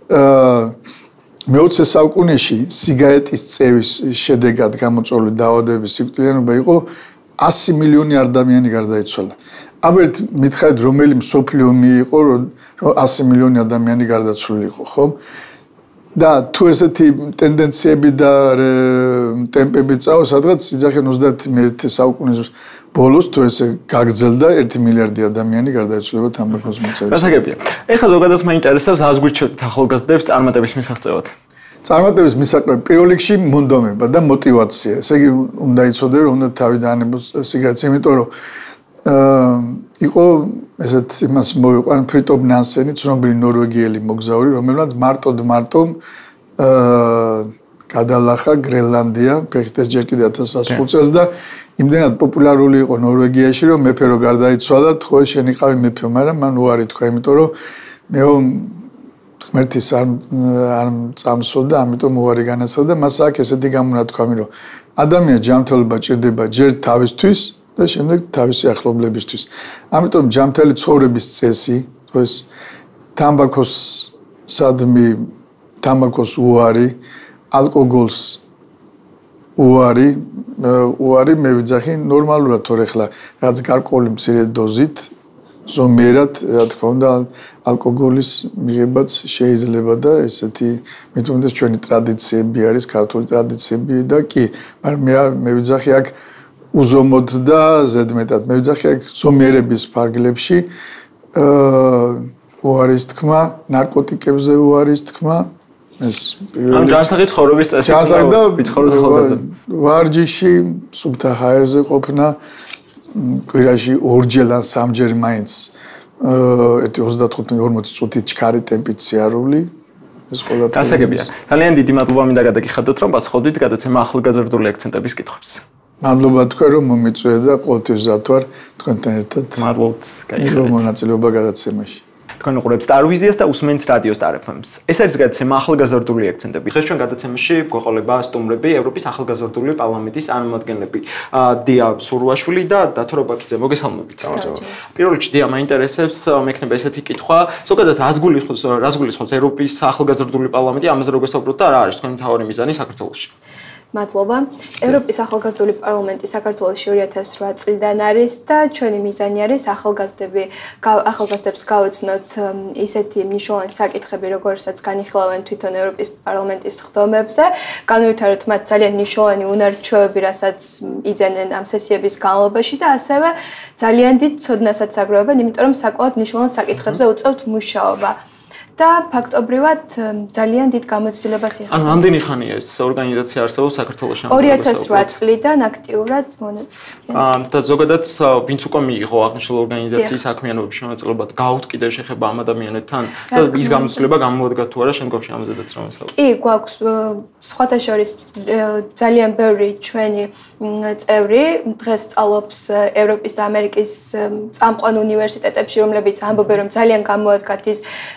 Speaker 9: მე-20 საუკუნეში სიგარეტის წევის შედეგად გამოწვეული დაავადებების სიკვდილიანობა იყო 100 მილიონი ადამიანი გარდაიცვალა. აბერთ მითხარით რომელი მსოფლიო ომი იყო, რომ 100 მილიონი ადამიანი გარდაცვლილი იყო, ხო? და თუ ესეთი ტენდენციები და ტემპები წავა, სადღაც იძახენ 21 საუკუნის ბოლოს თუ ესე გაგრძელდა 1 მილიარდი ადამიანი გარდაიცვალება თამბაქოს მოწევით.
Speaker 1: გასაგებია. ეხლა ზოგადად მაინტერესებს აზგვირჩევთ ახალგაზრდებს წარმატების მისაღწევად.
Speaker 9: წარმატების მისაღწევად პირველ რიგში მონდომება და мотиваცია. ესე იგი უნდა იცოდე რომ უნდა თავი დაანებოს სიგარეტს, იმიტომ რომ იყო ესეთ იმას მოვიყვან ფრიტოფ ნანსენი, ცნობილი ნორვეგიელი მოგზაური, რომელმაც მარტო გადალახა გრენლანდია, ფეხტეს ჯერ კიდე 1105 წელს და იმდენად პოპულარული იყო ნორვეგიაში, რომ მეფე რო გარდაიცვალა, ხო შენ იყავი მეფე, მაგრამ მან უარი თქვა, იმიტომ რომ მეო ღმერთის არ წამსვდა, ამიტომ უარი განაცხადა და მას აქვს ესეთი გამონათქვამი, რომ ადამიანს ჯანმრთელობა ჭირდება ჯერ თავისთვის და შემდეგ თავისი ახლობლებისთვის. ამიტომ ჯანმრთელი ცხოვრების წესი, ხო ეს თამბაქოს სადმი, თამბაქოს უარი, ალკოგოლს უარი მე ვიძახი ნორმალურად თორე ხლა რაღაც გარკვეული მცირე დოზით ზომიერად რა თქმა უნდა ალკოგოლის მიღებაც შეიძლება და ესეთი მე თვითონ ჩვენი ტრადიციები არის ქართული ტრადიციები და კი მაგრამ მე ვიძახი აქ უზომოდ და ზედმეტად მე ვიძახი აქ ზომიერების ფარგლებში უარის თქმა ნარკოტიკებზე უარის თქმა ეს
Speaker 1: ამ ჯანსაღი ცხოვრების წესი
Speaker 9: და
Speaker 1: ვიცხოვროთ ახალგაზრდა
Speaker 9: ვარჯიში სუფთა ჰაერზე ყოფნა კვირაში 2ჯერ ან 3ჯერ მაინც 35-40 წუთი ჩქარი ტემპით სიარული ეს ყველაფერი
Speaker 1: გასაგებია ძალიან დიდი მადლობა მინდა გადაგიხადოთ რომ პასუხობდით გადაცემა ახალგაზრდული აქცენტების კითხვებს
Speaker 9: მადლობა თქვენ რომ მომიწვიეთ და ყოველთვის ზად ვარ თქვენთან ერთად
Speaker 1: მადლობთ
Speaker 9: კაი მონაწილეობა გადაცემაში
Speaker 1: თქვენ უყურებთ სტარვიზიას და უსმენთ რადიო სტარ FM-ს. ეს არის გადაცემა ახალგაზრდული აქცენტები. დღეს ჩვენ გადაცემაში გვეყოლება სტუმრები ევროპის ახალგაზრდული პარლამენტის წარმომადგენლები. დია სურუაშვილი და დათო რობაქიძე. მოგესალმებით. პირველ რიგში დია მაინტერესებს მექნება ესეთი კითხვა. ზოგადად რას გულისხმობს ევროპის ახალგაზრდული პარლამენტი ამაზე როგორ საუბრობთ და რა არის თქვენი მთავარი მიზანი საქართველოში?
Speaker 10: მადლობა. ევროპის ახალგაზრდული პარლამენტი საქართველოში 2008 წლიდან არის და ჩვენი მიზანი არის ახალგაზრდებს გავეცნოთ ისეთი მნიშვნელოვანი საკითხები, როგორიცაც განიხილავენ თვითონ ევროპის პარლამენტის ხდომებზე, განვითაროთ მათ ძალიან მნიშვნელოვანი უნარ-ჩვევები, რასაც იძენენ ამ სესიების განმავლობაში და ასევე ძალიან დიდ ცოდნასაც აგროვებენ, იმიტომ რომ საკმაოდ მნიშვნელოვან საკითხებზე უწევთ მუშაობა. და ფაქტობრივად ძალიან დიდ გამოცდილებას იღებენ.
Speaker 1: ანუ რამდენი ხანია ეს ორგანიზაცია არსებობს საქართველოში?
Speaker 10: 2008 წლიდან აქტიურად
Speaker 1: და ზოგადად ვინც უკვე მიიღო აღნიშნულ ორგანიზაციის საქმიანობაში მონაწილეობა, გაუთ კიდევ შეხება ამ ადამიანებთან და ის გამოცდილება გამოადგა თუ არა შემდგომში ამაზედაც რომ ესაუბროთ.
Speaker 10: კი, გვაქვს სხვათა შორის ძალიან ბევრი ჩვენი წევრი დღეს სწავლობს ევროპის და ამერიკის წამყვან უნივერსიტეტებში, რომლებიც ამბობენ რომ ძალიან გამოადგათ ის ცოდნა და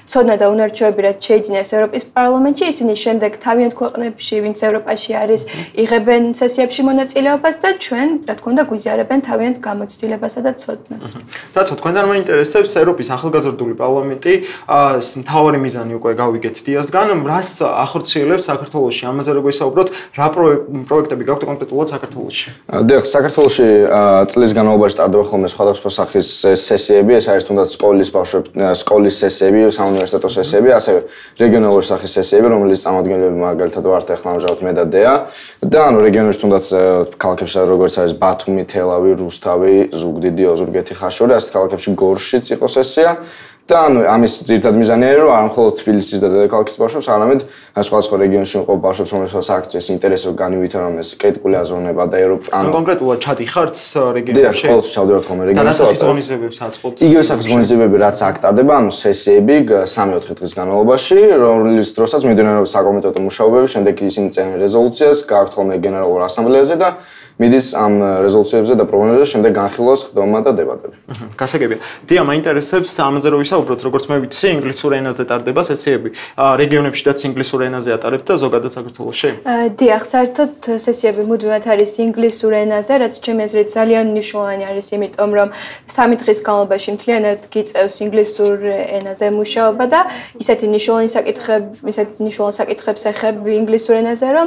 Speaker 10: უნარჩვევები რაც შეიძინეს ევროპის პარლამენტში, ისინი შემდეგ თავიანთ ქვეყნებში, ვინც ევროპაში არის, იღებენ სესიებში მონაწილეობას და ჩვენ, რა თქმა უნდა, გვიზიარებენ თავიანთ გამოცდილებასა და ცოდნას.
Speaker 1: რატო თქვენთან მაინტერესებს ევროპის ახალგაზრდული პარლამენტი, მთავარი მიზანი უკვე გავიგეთ დიასგან, რას ახორციელებს საქართველოში? ამაზე როგორ ვისაუბროთ, რა პროექტები გაქვთ კონკრეტულად საქართველოში?
Speaker 11: დიახ, საქართველოში წლის განმავლობაში ტარდება ხოლმე სხვადასხვა სახის სესიები, ეს არის თუნდაც სკოლის სესიები, საუნივერსიტეტო სესიები, ასევე რეგიონალური სახის სესიები, რომელიც წარმომადგენლები მაგალითად ვართ ახლა ამჟამად მე და დეა. და ანუ რეგიონებში თუნდაც ქალაქებში როგორც არის ბათუმი, თელავი, რუსთავი, ზუგდიდი, ოზურგეთი, ხაშური, ასეთ ქალაქებში გორშიც იყო სესია. და ანუ ამის ძირითად მიზანი არის რომ არ მხოლოდ თბილისის და დედაქალაქის ბავშვებს, არამედ სხვადასხვა რეგიონში მყოფ ბავშვებს, რომლებსაც აქვთ ეს ინტერესი რომ განივითარონ ეს კრიტიკული აზროვნება და ანუ
Speaker 1: კონკრეტულად ჩადიხართ რეგიონებში?
Speaker 11: დიახ, ყოველთვის ჩავდივართ ხოლმე რეგიონებში.
Speaker 1: და რა სახის ღონისძიებებს აწყობთ?
Speaker 11: იგივე სახის ღონისძიებები რაც აქ ტარდება, ანუ სესიები 3-4 დღის განმავლობაში, რომლის დროსაც მიმდინარეობს საკომიტეტო მუშაობები, შემდეგ ისინი წერენ რეზოლუციას, გააქვთ ხოლმე გენერალურ ასამბლეაზე და მიდის ამ რეზოლუციებზე და პრობლემებზე შემდეგ განხილავს ხდომა და დებატები.
Speaker 1: გასაგებია. დია, მაინტერესებს ამაზე რომ ვისაუბროთ, როგორც მე ვიცი, ინგლისურ ენაზე ტარდება სესიები. რეგიონებშიც ინგლისურ ენაზე ატარებთ და ზოგადად საქართველოში?
Speaker 10: დიახ, საერთოდ სესიები მუდმივად არის ინგლისურ ენაზე, რაც ჩემი აზრით ძალიან მნიშვნელოვანი არის, იმიტომ რომ 3 დღის განმავლობაში მთლიანად გიწევს ინგლისურ ენაზე მუშაობა და ისეთი მნიშვნელოვანი საკითხებს ეხება ინგლისურ ენაზე, რომ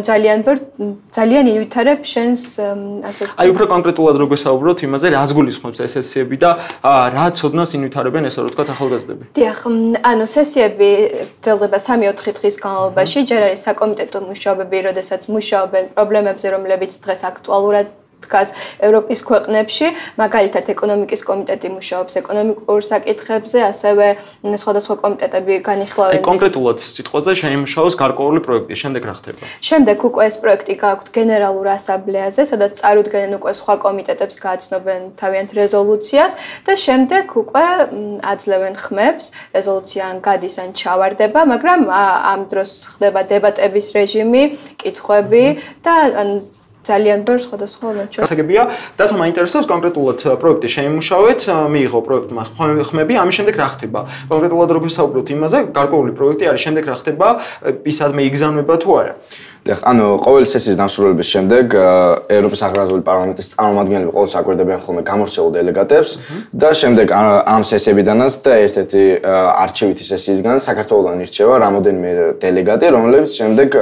Speaker 10: ძალიან ივითარებ შენს
Speaker 1: აი უფრო კონკრეტულად როგორ საუბრობთ იმაზე, რას გულისხმობს ეს სესიები და რა ცოდნას ინვითარებენ ესე რომ ვთქვათ ახალგაზრდები?
Speaker 10: დიახ, ანუ სესიები გრძელდება 3-4 დღის განმავლობაში, ჯერ არის საკომიტეტო მუშაობები, როდესაც მუშაობენ პრობლემებზე, რომლებიც დღეს აქტუალურად დგას ევროპის ქვეყნებში, მაგალითად ეკონომიკის კომიტეტი მუშაობს ეკონომიკურ საკითხებზე, ასევე სხვადასხვა კომიტეტები განიხილავენ.
Speaker 1: აი კონკრეტულად სიტყვაზე შეიმუშაოს გარკვეული პროექტი, შემდეგ რა ხდება?
Speaker 10: შემდეგ უკვე ეს პროექტი გააქვთ გენერალურ ასამბლეაზე, სადაც წარუდგენენ უკვე სხვა კომიტეტებს გააცნობენ თავიანთ რეზოლუციას და შემდეგ უკვე აძლევენ ხმებს, რეზოლუცია ან გადის ან ჩავარდება, მაგრამ ამ დროს ხდება დებატების რეჟიმი, კითხვები და ძალიან ბევრ სხვადასხვა მომენტში.
Speaker 1: გასაგებია, დათო მაინტერესებს კონკრეტულად პროექტი შეიმუშავეთ, მიიღო პროექტმა ხმები, ამის შემდეგ რა ხდება? კონკრეტულად როგორ ვისაუბროთ იმაზე, გარკვეული პროექტი არის, შემდეგ რა ხდება, ისადმე იგზავნება თუ არა?
Speaker 11: დიახ, ანუ ყოველი სესიის დამსრულების შემდეგ ევროპის ახალგაზრდული პარლამენტის წარმომადგენლები ყოველთვის აკვირდებიან ხოლმე გამორჩეულ დელეგატებს და შემდეგ ამ სესიებიდანაც და ერთ-ერთი არჩევითი სესიისგან საქართველოსთან ირჩევა რამოდენიმე დელეგატი, რომლებიც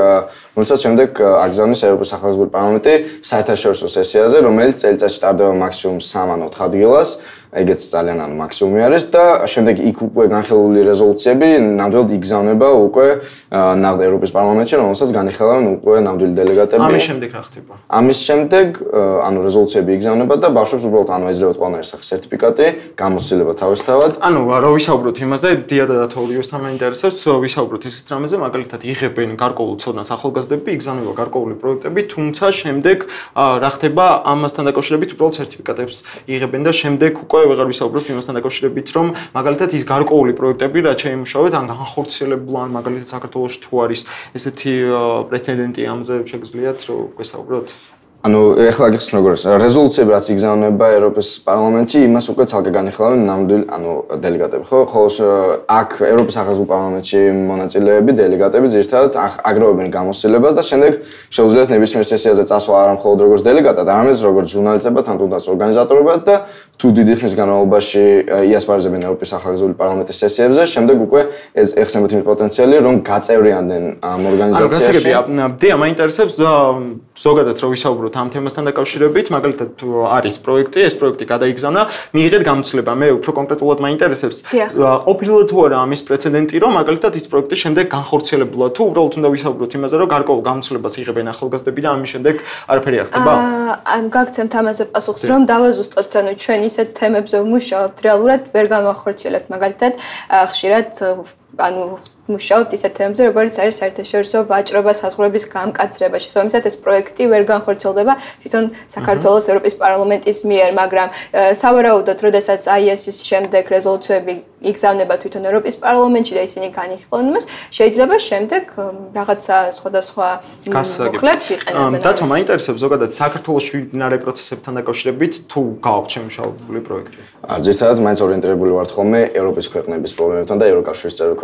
Speaker 11: შემდეგ აგზავნის ევროპის ახალგაზრდული პარლამენტი საერთაშორისო სესიაზე, რომელიც წელიწადში ტარდება მაქსიმუმ 3-4 ადგილას. ეგეც ძალიან ანუ მაქსიმუმი არის და შემდეგ იქ უკვე განხილული რეზოლუციები ნამდვილად იგზავნება უკვე ნახდა ევროპის პარლამენტში, რომელსაც განიხილავენ უკვე ნამდვილი დელეგატები.
Speaker 1: ამის შემდეგ რა ხდება?
Speaker 11: ამის შემდეგ ანუ რეზოლუციები იგზავნება და ბავშვებს უბრალოდ ანუ ეძლებათ ყველანაირი სახის სერტიფიკატი, გამოცდილება თავისთავად.
Speaker 1: ანუ რა ვისაუბროთ იმაზე, დია და თოლიოსთან მაინტერესებს, ვისაუბროთ ისეთ რამეზე, მაგალითად იღებენ გარკვეულ ცოდნას ახალგაზრდები, იგზავნება გარკვეული პროექტები, თუმცა შემდეგ რა ხდება ამასთან დაკავშირებით უბრალოდ სერტიფიკატებს იღებენ და შემდეგ უკვე ვეღარ ვისაუბრებთ იმასთან დაკავშირებით, რომ მაგალითად ის გარკვეული პროექტები რაც შეიმუშავეთ, ან განხორციელებულა, ან მაგალითად საქართველოში თუ არის ესეთი პრეცედენტი ამზე შეგიძლიათ რომ გვესაუბროთ?
Speaker 11: ანუ ეხლა გიხსნა როგორც რეზოლუციები რაც იგზავნება ევროპის პარლამენტში, იმას უკვე ცალკე განიხილავენ ნამდვილი ანუ დელეგატები, ხო? ხოლო აქ ევროპის ახალგაზრდულ პარლამენტში მონაწილეები, დელეგატები ძირითადად აგროვებენ გამოცდილებას და შემდეგ შეუძლიათ ნებისმიერ სესიაზე წასვლა არა მხოლოდ როგორც დელეგატად, არამედ როგორც ჟურნალისტებად, ან თუნდაც ორგანიზატორებად და თუ დიდი ხნის განმავლობაში იასპარეზებენ ევროპის ახალგაზრდული პარლამენტის სესიებზე, შემდეგ უკვე ეხსენებათ იმ პოტენციალი, რომ გაწევრიანდნენ ამ ორგანიზაციაში.
Speaker 1: დია, მაინტერესებს ზოგადად რომ ვისაუბროთ ამ თემასთან დაკავშირებით, მაგალითად არის პროექტი, ეს პროექტი გადაიგზავნა, მიიღეთ გამოცდილება. მე უფრო კონკრეტულად მაინტერესებს, ყოფილა თუ არა ამის პრეცედენტი, რომ მაგალითად ის პროექტი შემდეგ განხორციელებულა, თუ უბრალოდ უნდა ვისაუბროთ იმაზე, რომ გარკვეულ გამოცდილებას იღებენ ახალგაზრდები და ამის შემდეგ არაფერი არ ხდება?
Speaker 10: ან გაგცემთ ამაზე პასუხს, რომ დავაზუსტოთ, ანუ ჩვენ ისეთ თემებზე ვმუშაობთ, რეალურად ვერ განვახორციელებთ, მაგალითად, ხშირად ანუ მუშაობთ ისეთ თემებზე, როგორც არის საერთაშორისო ვაჭრობა საზღვრების გამკაცრება. შესაბამისად, ეს პროექტი ვერ განხორციელდება თვითონ საქართველოს ევროპის პარლამენტის მიერ, მაგრამ სავარაუდოდ, როდესაც IS-ის შემდეგ რეზოლუციები იგზავნება თვითონ ევროპის პარლამენტში და ისინი განიხილავენ იმას, შეიძლება შემდეგ რაღაცა სხვადასხვა მუხლებს იყენებენ.
Speaker 1: დათო, მაინტერესებს ზოგადად საქართველოში მიმდინარე პროცესებთან დაკავშირებით თუ გააქვთ შემუშავებული პროექტი?
Speaker 11: ძირითადად მაინც ორიენტირებული ვართ ხოლმე ევროპის ქვეყნების პრობლემებთან და ევროკავშირის წევრი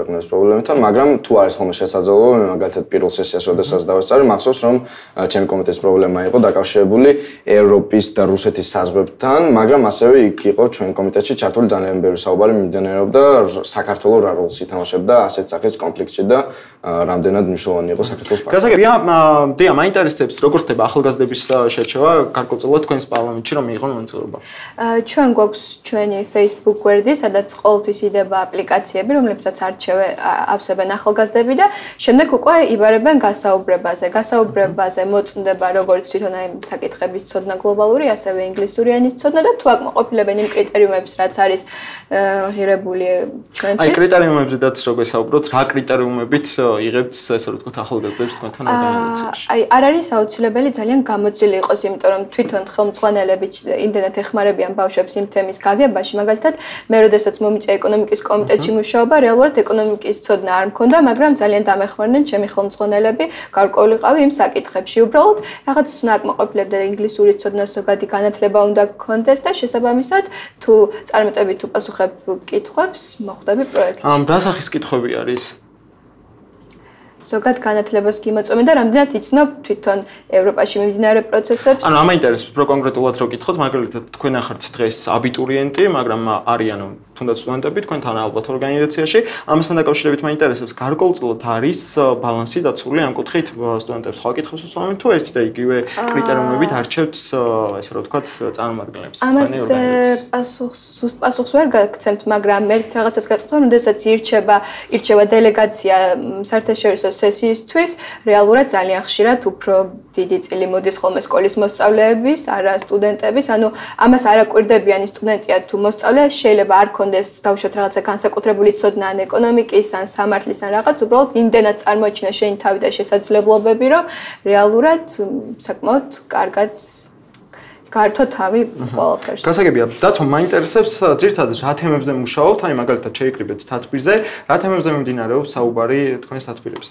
Speaker 11: ქვეყნების პრობლემებთან, მაგრამ თუ არის ხოლმე შესაძლებლობა, მე მაგალითად პირველ სესიას როდესაც დავესწარი, მახსოვს რომ ჩემი კომიტეტის პრობლემა იყო დაკავშირებული ევროპის და რუსეთის საზღვრებთან, მაგრამ ასევე იქ იყო ჩვენ კომიტეტში ჩართული ძალიან ბევრი საუბარი მიმდინარეობდა საქართველოს რა როლს ითამაშებდა ასეთ სახის კონფლიქტში და რამდენად მნიშვნელოვანი იყო საქართველოს პარტია.
Speaker 1: გასაგებია, დია მაინტერესებს როგორ ხდება ახალგაზრდების შერჩევა გარკვეულწილად თქვენს პარლამენტში რომ მიიღონ მონაწილეობა.
Speaker 10: ჩვენ გვაქვს ჩვენი Facebook გვერდი, სადაც ყოველთვის იდება აპლიკაციები, რომლებსაც ავსებენ ახალგაზრდები და შემდეგ უკვე იბარებენ გასაუბრებაზე მოწმდება როგორც თვითონ აი საკითხების ცოდნა გლობალური, ასევე ინგლისური ენის ცოდნა და თუ აკმაყოფილებენ იმ კრიტერიუმებს, რაც არის ღირებული ჩვენთვის.
Speaker 1: აი კრიტერიუმებზედაც რო გესაუბროთ, რა კრიტერიუმებით იღებთ ესე რომ ვთქვათ ახალგაზრდებს თქვენთან ორგანიზაციაში?
Speaker 10: აი არ არის აუცილებელი ძალიან გამოძილი იყოს, იმიტომ რომ თვითონ ხელმძღვანელები იმდენად ეხმარებიან ბავშვებს იმ თემის გაგებაში, მაგალითად მე როდესაც მომიწია ეკონომიკის კომიტეტში მუშაობა, რეალურად ეკონომიკის ცოდნა არ მქონდა, მაგრამ ძალიან დამეხმარნენ ჩემი ხელმძღვანელები, გარკვეულიყავი იმ საკითხებში. უბრალოდ რაღაც უნდა აკმაყოფილებდა ინგლისური ცოდნას ზოგადი განათლება უნდა გქონდეს და შესაბამისად თუ წარმატებით უპასუხებ კითხვებს, მოხვდები პროექტში.
Speaker 1: რა სახის კითხვები არის?
Speaker 10: ზოგად განათლებას გიმოწმე და რამდენად იცნობ თვითონ ევროპაში მიმდინარე პროცესებს.
Speaker 1: ანუ ამაინტერესებს რო კონკრეტულად რო გითხოთ, მაგალითად თქვენ ახართ დღეს აბიტურიენტი, მაგრამ არიან თუნდაც სტუდენტები თქვენთან ალბათ ორგანიზაციაში. ამასთან დაკავშირებით მაინტერესებს გარკვეულწილად არის ბალანსი დაცული ამ კუთხით სტუდენტებს სხვა კითხვებს უსვამენ თუ ერთი და იგივე კრიტერიუმებით არჩევთ ესე რომ ვთქვათ წარმომადგენლებს.
Speaker 10: ამას პასუხს ვერ გაგცემთ, მაგრამ ერთ რაღაცას გეტყვით, რომ როდესაც ირჩევა დელეგაცია საერთაშორისო სესიისთვის, რეალურად ძალიან ხშირად უფრო დიდი წილი მოდის ხოლმე სკოლის მოსწავლეების, არა სტუდენტების, ანუ ამას არ აკვირდებიან ის სტუდენტია თუ მოსწავლე, შეიძლება არ კონდეს დავუშვათ რაღაცა განსაკუთრებული ცოდნა ან ეკონომიკის ან სამართლის ან რაღაც, უბრალოდ იმდენად წარმოიჩინა შენი თავი და შესაძლებლობები, რომ რეალურად საკმაოდ კარგად გართო თავი ყველაფერს.
Speaker 1: გასაგებია, დათო მაინტერესებს ძირითადად რა თემებზე მუშაობთ, აი მაგალითად შეიკრიბეთ თათბირზე, რა თემებზე მიმდინარეობს საუბარი თქვენს თათბირებზე?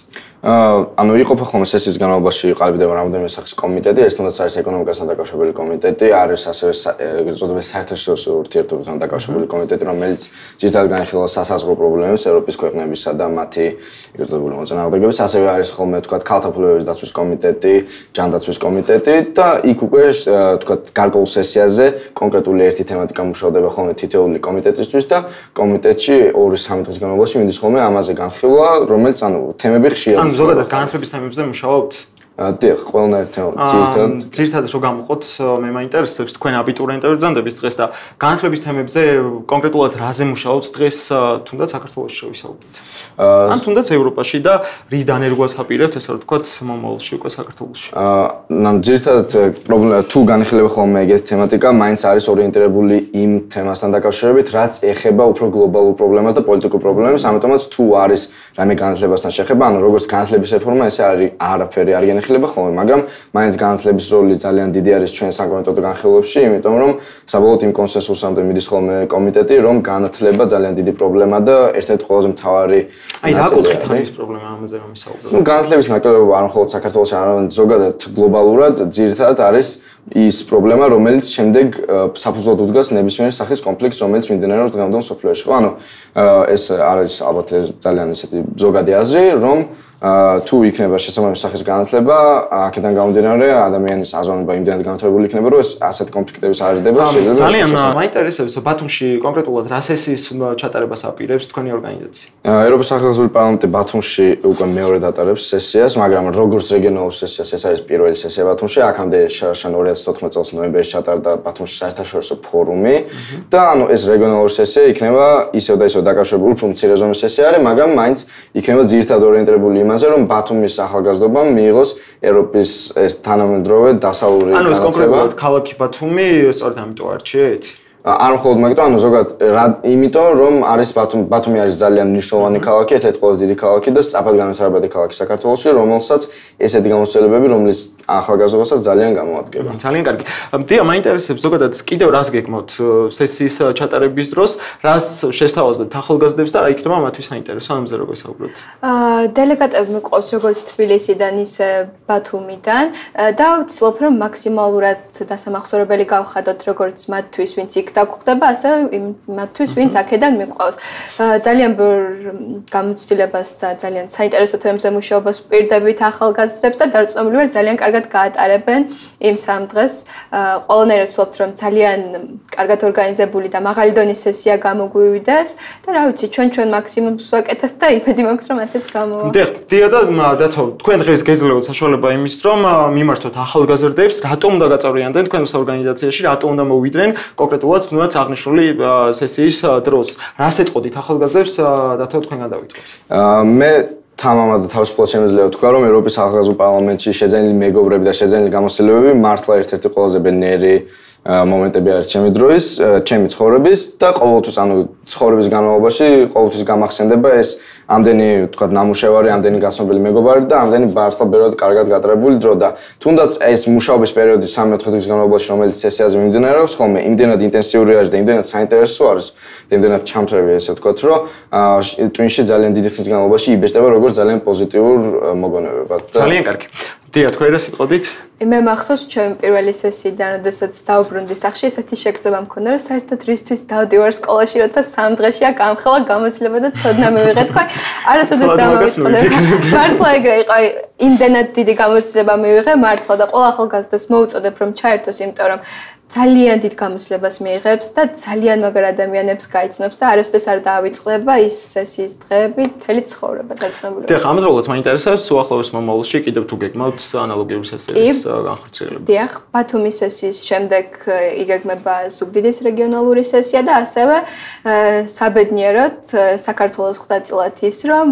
Speaker 11: ანუ იყოფა ხოლმე სესიის განმავლობაში ყალიბდება რამდენიმე სახის კომიტეტი, ეს თუნდაც არის ეკონომიკასთან დაკავშირებული კომიტეტი, არის ასევე ეგრეთ წოდებული საერთაშორისო ურთიერთობებთან დაკავშირებული კომიტეტი, რომელიც ძირითადად განიხილავს სასაზღვრო პრობლემებს ევროპის ქვეყნებისა და მათი ეგრეთ წოდებული მოწინააღმდეგეების, ასევე არის ხოლმე თქვათ ქალთა უფლებების დაცვის კომიტეტი, ჯანდაცვის კომიტეტი და იქ უკვე თქვათ გარკვეულ სესიაზე კონკრეტული ერთი თემატიკა მუშავდება ხოლმე თითოეული კომიტეტისთვის და კომიტეტში 2-3 დღის განმავლობაში მიდის ხოლმე ამაზე განხილვა, რომელიც ანუ თემები ხშირად
Speaker 1: ანუ ზოგადად განათლების თემებზე მუშაობთ?
Speaker 11: დიახ, ყველანაირ თემებზე.
Speaker 1: ძირითადად რო გამოვყოთ, მე მაინტერესებს თქვენ აბიტურიენტები ბრძანდებით დღეს და განათლების თემებზე კონკრეტულად რაზე მუშაობთ დღეს თუნდაც საქართველოში შევისაუბროთ? ან თუნდაც ევროპაში და რის დანერგვას აპირებთ, ესე რომ ვთქვათ, მომავალში უკვე საქართველოში?
Speaker 11: ძირითადად პრობლემა თუ განიხილება ხოლმე ეგეთი თემატიკა, მაინც არის ორიენტირებული იმ თემასთან დაკავშირებით, რაც ეხება უფრო გლობალურ პრობლემას და პოლიტიკურ პრობლემებს, ამიტომაც თუ არის რამე განათლებასთან შეხება, ანუ როგორც განათლების რეფორმა, ესე არის არაფერი არ განხილება ხოლმე, მაგრამ მაინც განათლების როლი ძალიან დიდი არის ჩვენ საკომიტეტო განხილვებში, იმიტომ რომ საბოლოოდ იმ კონსენსუსამდე მიდის ხოლმე კომიტეტი, რომ განათლება ძალიან დიდი პრობლემა და ერთ-ერთი ყველაზე მთავარი
Speaker 1: აი რა კუთხით არის პრობლემა ამაზე რომ ისაუბროთ?
Speaker 11: განათლების ნაკლებობა არ მხოლოდ საქართველოში, არამედ ზოგადად გლობალურად ძირითადად არის ის პრობლემა, რომელიც შემდეგ საფუძვლად უდგას ნებისმიერ სახის კონფლიქტს, რომელიც მიმდინარეობს დღევანდელ მსოფლიოში. ანუ ეს არის ალბათ ძალიან ისეთი ზოგადი აზრი, რომ თუ იქნება შესაბამისი სახის განათლება, აქედან გამომდინარე ადამიანის აზროვნება იმდენად განვითარებული იქნება, რომ ეს ასეთი კონფლიქტების არიდება შეიძლება.
Speaker 1: ძალიან მაინტერესებს ბათუმში კონკრეტულად რა სესიის ჩატარებას აპირებს თქვენი ორგანიზაცია?
Speaker 11: ევროპის ახალგაზრდული პარლამენტი ბათუმში უკვე მეორედ ატარებს სესიას, მაგრამ როგორც რეგიონალურ სესიას, ეს არის პირველი სესია ბათუმში. აქამდე 2014 წელს ნოემბერში ჩატარდა ბათუმში საერთაშორისო ფორუმი და ანუ ეს რეგიონალური სესია იქნება ისევ და ისევ დაკავშირებული უფრო მცირე ზომის სესია არის, მაგრამ მაინც იქნება ძირითადად ორიენტირებული იმაზე, რომ ბათუმის ახალგაზრდობამ მიიღოს ევროპის ეს თანამედროვე დასავლური განათლება.
Speaker 1: ანუ ეს კონკრეტულად ქალაქი ბათუმი სწორედ ამიტომ არჩიეთ?
Speaker 11: არ მხოლოდ მაგიტომ, ანუ ზოგადად იმიტომ რომ არის ბათუმი არის ძალიან მნიშვნელოვანი ქალაქი, ერთ-ერთი ყველაზე დიდი ქალაქი და სწრაფად განვითარებადი ქალაქი საქართველოში, რომელსაც ესეთი გამოცდილებები, რომლის ახალგაზრდობასაც ძალიან გამოადგება.
Speaker 1: ძალიან კარგი. დია მაინტერესებს ზოგადად კიდევ რას გეკმოთ სესიის ჩატარების დროს, რას შესთავაზებთ ახალგაზრდებს და რა იქნება მათთვის საინტერესო ამაზე როგორ საუბრობთ?
Speaker 10: დელეგატები მიყავს როგორც თბილისიდან, ისე ბათუმიდან და ვცდილობ რომ მაქსიმალურად დასამახსოვრებელი გავხადოთ როგორც მათთვის, ვინც იქ დაგხვდება, ასე იმათთვის, ვინც აქედან მიყვავს. ძალიან ბევრ გამოცდილებას და ძალიან საინტერესო თემებზე მუშაობას პირდებით ახალგაზრდებს და დარწმუნებული ვარ, ძალიან კარგად გაატარებენ იმ სამ დღეს. ყველანაირად ვცდილობთ, რომ ძალიან კარგად ორგანიზებული და მაღალი დონის სესია გამოგვივიდეს და რა ვიცი, ჩვენ მაქსიმუმს ვაკეთებთ და იმედი მაქვს, რომ ასეც გამოვა.
Speaker 1: დიახ, დათო, თქვენ დღეს გეძლევთ საშუალება იმის, რომ მიმართოთ ახალგაზრდებს, რატომ უნდა გაწევრიანდნენ თქვენს ორგანიზაციაში, რატომ უნდა მოვიდნენ კონკრეტულად თუნდაც აღნიშნული სესიის დროს. რას ეტყოდით ახალგაზრდებს, დათო, თქვენ გადავიწყოთ.
Speaker 11: მე თამამად თავისუფლად შემიძლია ვთქვა, რომ ევროპის ახალგაზრდულ პარლამენტში შეძენილი მეგობრები და შეძენილი გამოცდილებები მართლა ერთ-ერთი ყველაზე ბედნიერი მომენტები არის ჩემი ცხოვრების და ყოველთვის ცხოვრების განმავლობაში ყოველთვის გამახსენდება ეს ამდენი ვთქვათ ნამუშევარი, ამდენი გასნობილი მეგობარი და ამდენი მართლა ბევრად კარგად გატარებული დრო და თუნდაც ეს მუშაობის პერიოდი 13 დღის განმავლობაში რომელიც სესიაზე მიმდინარეობს ხოლმე იმდენად ინტენსიური არის და იმდენად საინტერესო არის და იმდენად ჩამწრევი ესე ვთქვათ რომ ტვინში ძალიან დიდი ხნის განმავლობაში იბეჭდება როგორც ძალიან პოზიტიურ მოგონებებად.
Speaker 1: ძალიან კარგი. დიახ, თქვენ რა სიტყვით?
Speaker 10: მე მახსოვს ჩემ პირველი სესიიდან, როდესაც დავბრუნდი სახლში, ესეთი შეგრძნება მქონდა, რომ საერთოდ რისთვის დავდივარ სკოლაში, როცა 3 დღეში აქ ამხელა გამოცდილება და ცოდნა მივიღეთ, ხო? არასოდეს დამოვიწყდა. მართლა ეგრე იყო, იმდენად დიდი გამოცდილება მივიღე მართლა და ყველა ახალგაზრდას მოუწოდებ, რომ ჩაერთოს, იმიტომ რომ ძალიან დიდ გამოცდილებას მიიღებს და ძალიან მაგარ ადამიანებს გაიცნობს და არასოდეს არ დაავიწყდება ის სესიის დღეები, მთელი ცხოვრება დარწმუნებული.
Speaker 1: დიახ, ამავდროულად მაინტერესებს უახლოეს მომავალში კიდევ თუ გეგმავთ ანალოგიური სესიის განხორციელება.
Speaker 10: დიახ, ბათუმის სესიის შემდეგ იგეგმება ზუგდიდის რეგიონალური სესია და ასევე საბედნიეროდ საქართველოს ხვდა წილად ის, რომ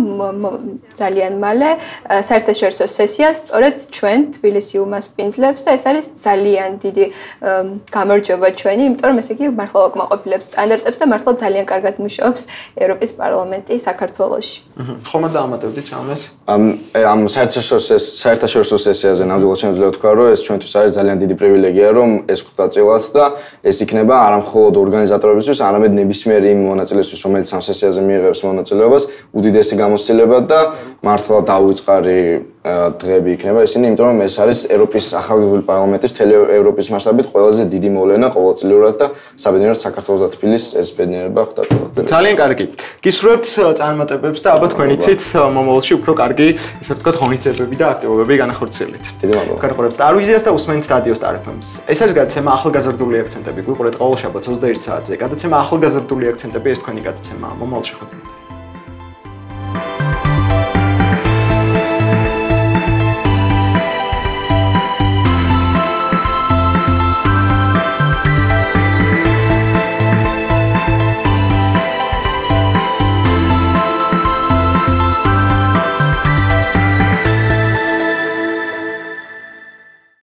Speaker 10: ძალიან მალე საერთაშორისო სესიას სწორედ ჩვენ თბილისი უმასპინძლებს და ეს არის ძალიან დიდი გამარჯვება ჩვენი, იმიტომ რომ ესე იგი მართლა ვაკმაყოფილებს სტანდარტებს და მართლა ძალიან კარგად მუშაობს ევროპის პარლამენტი საქართველოში.
Speaker 1: ხომ არ დაამატებდით ამას?
Speaker 11: ამ საერთაშორისო სესიაზე ნამდვილად შემიძლია ვთქვა, რომ ეს ჩვენთვის არის ძალიან დიდი პრივილეგია, რომ ეს ხვდა წილად და ეს იქნება არა მხოლოდ ორგანიზატორებისთვის, არამედ ნებისმიერი იმ მონაწილეისთვის, რომელიც ამ სესიაზე მიიღებს მონაწილეობას, უდიდესი გამოცდილება და მართლა დაუვიწყარი დღეები იქნება ისინი, იმიტომ რომ ეს არის ევროპის ახალგაზრდული პარლამენტის მთელი ევროპის მასშტაბით ყველაზე დიდი მოვლენა ყოველწლიურად და საბედნიეროდ საქართველოს და თბილისის ეს ბედნიერება ხვდა წილად.
Speaker 1: ძალიან კარგი. გისურვებთ წარმატებებს და ალბათ თქვენ იცით მომავალში უფრო კარგი, ესე ვთქვათ, ღონისძიებები და აქტივობები განახორციელეთ.
Speaker 11: დიდი მადლობა.
Speaker 1: განხორციელებს სტარვიზიას და უსმენთ რადიო Star FM-ს. ეს არის გადაცემა ახალგაზრდული აქცენტები. გვიყურეთ ყოველ შაბათს 21 საათზე. გადაცემა ახალგაზრდული აქცენტები ეს თქვენი გადაცემა. მომავალ შეხვედრით.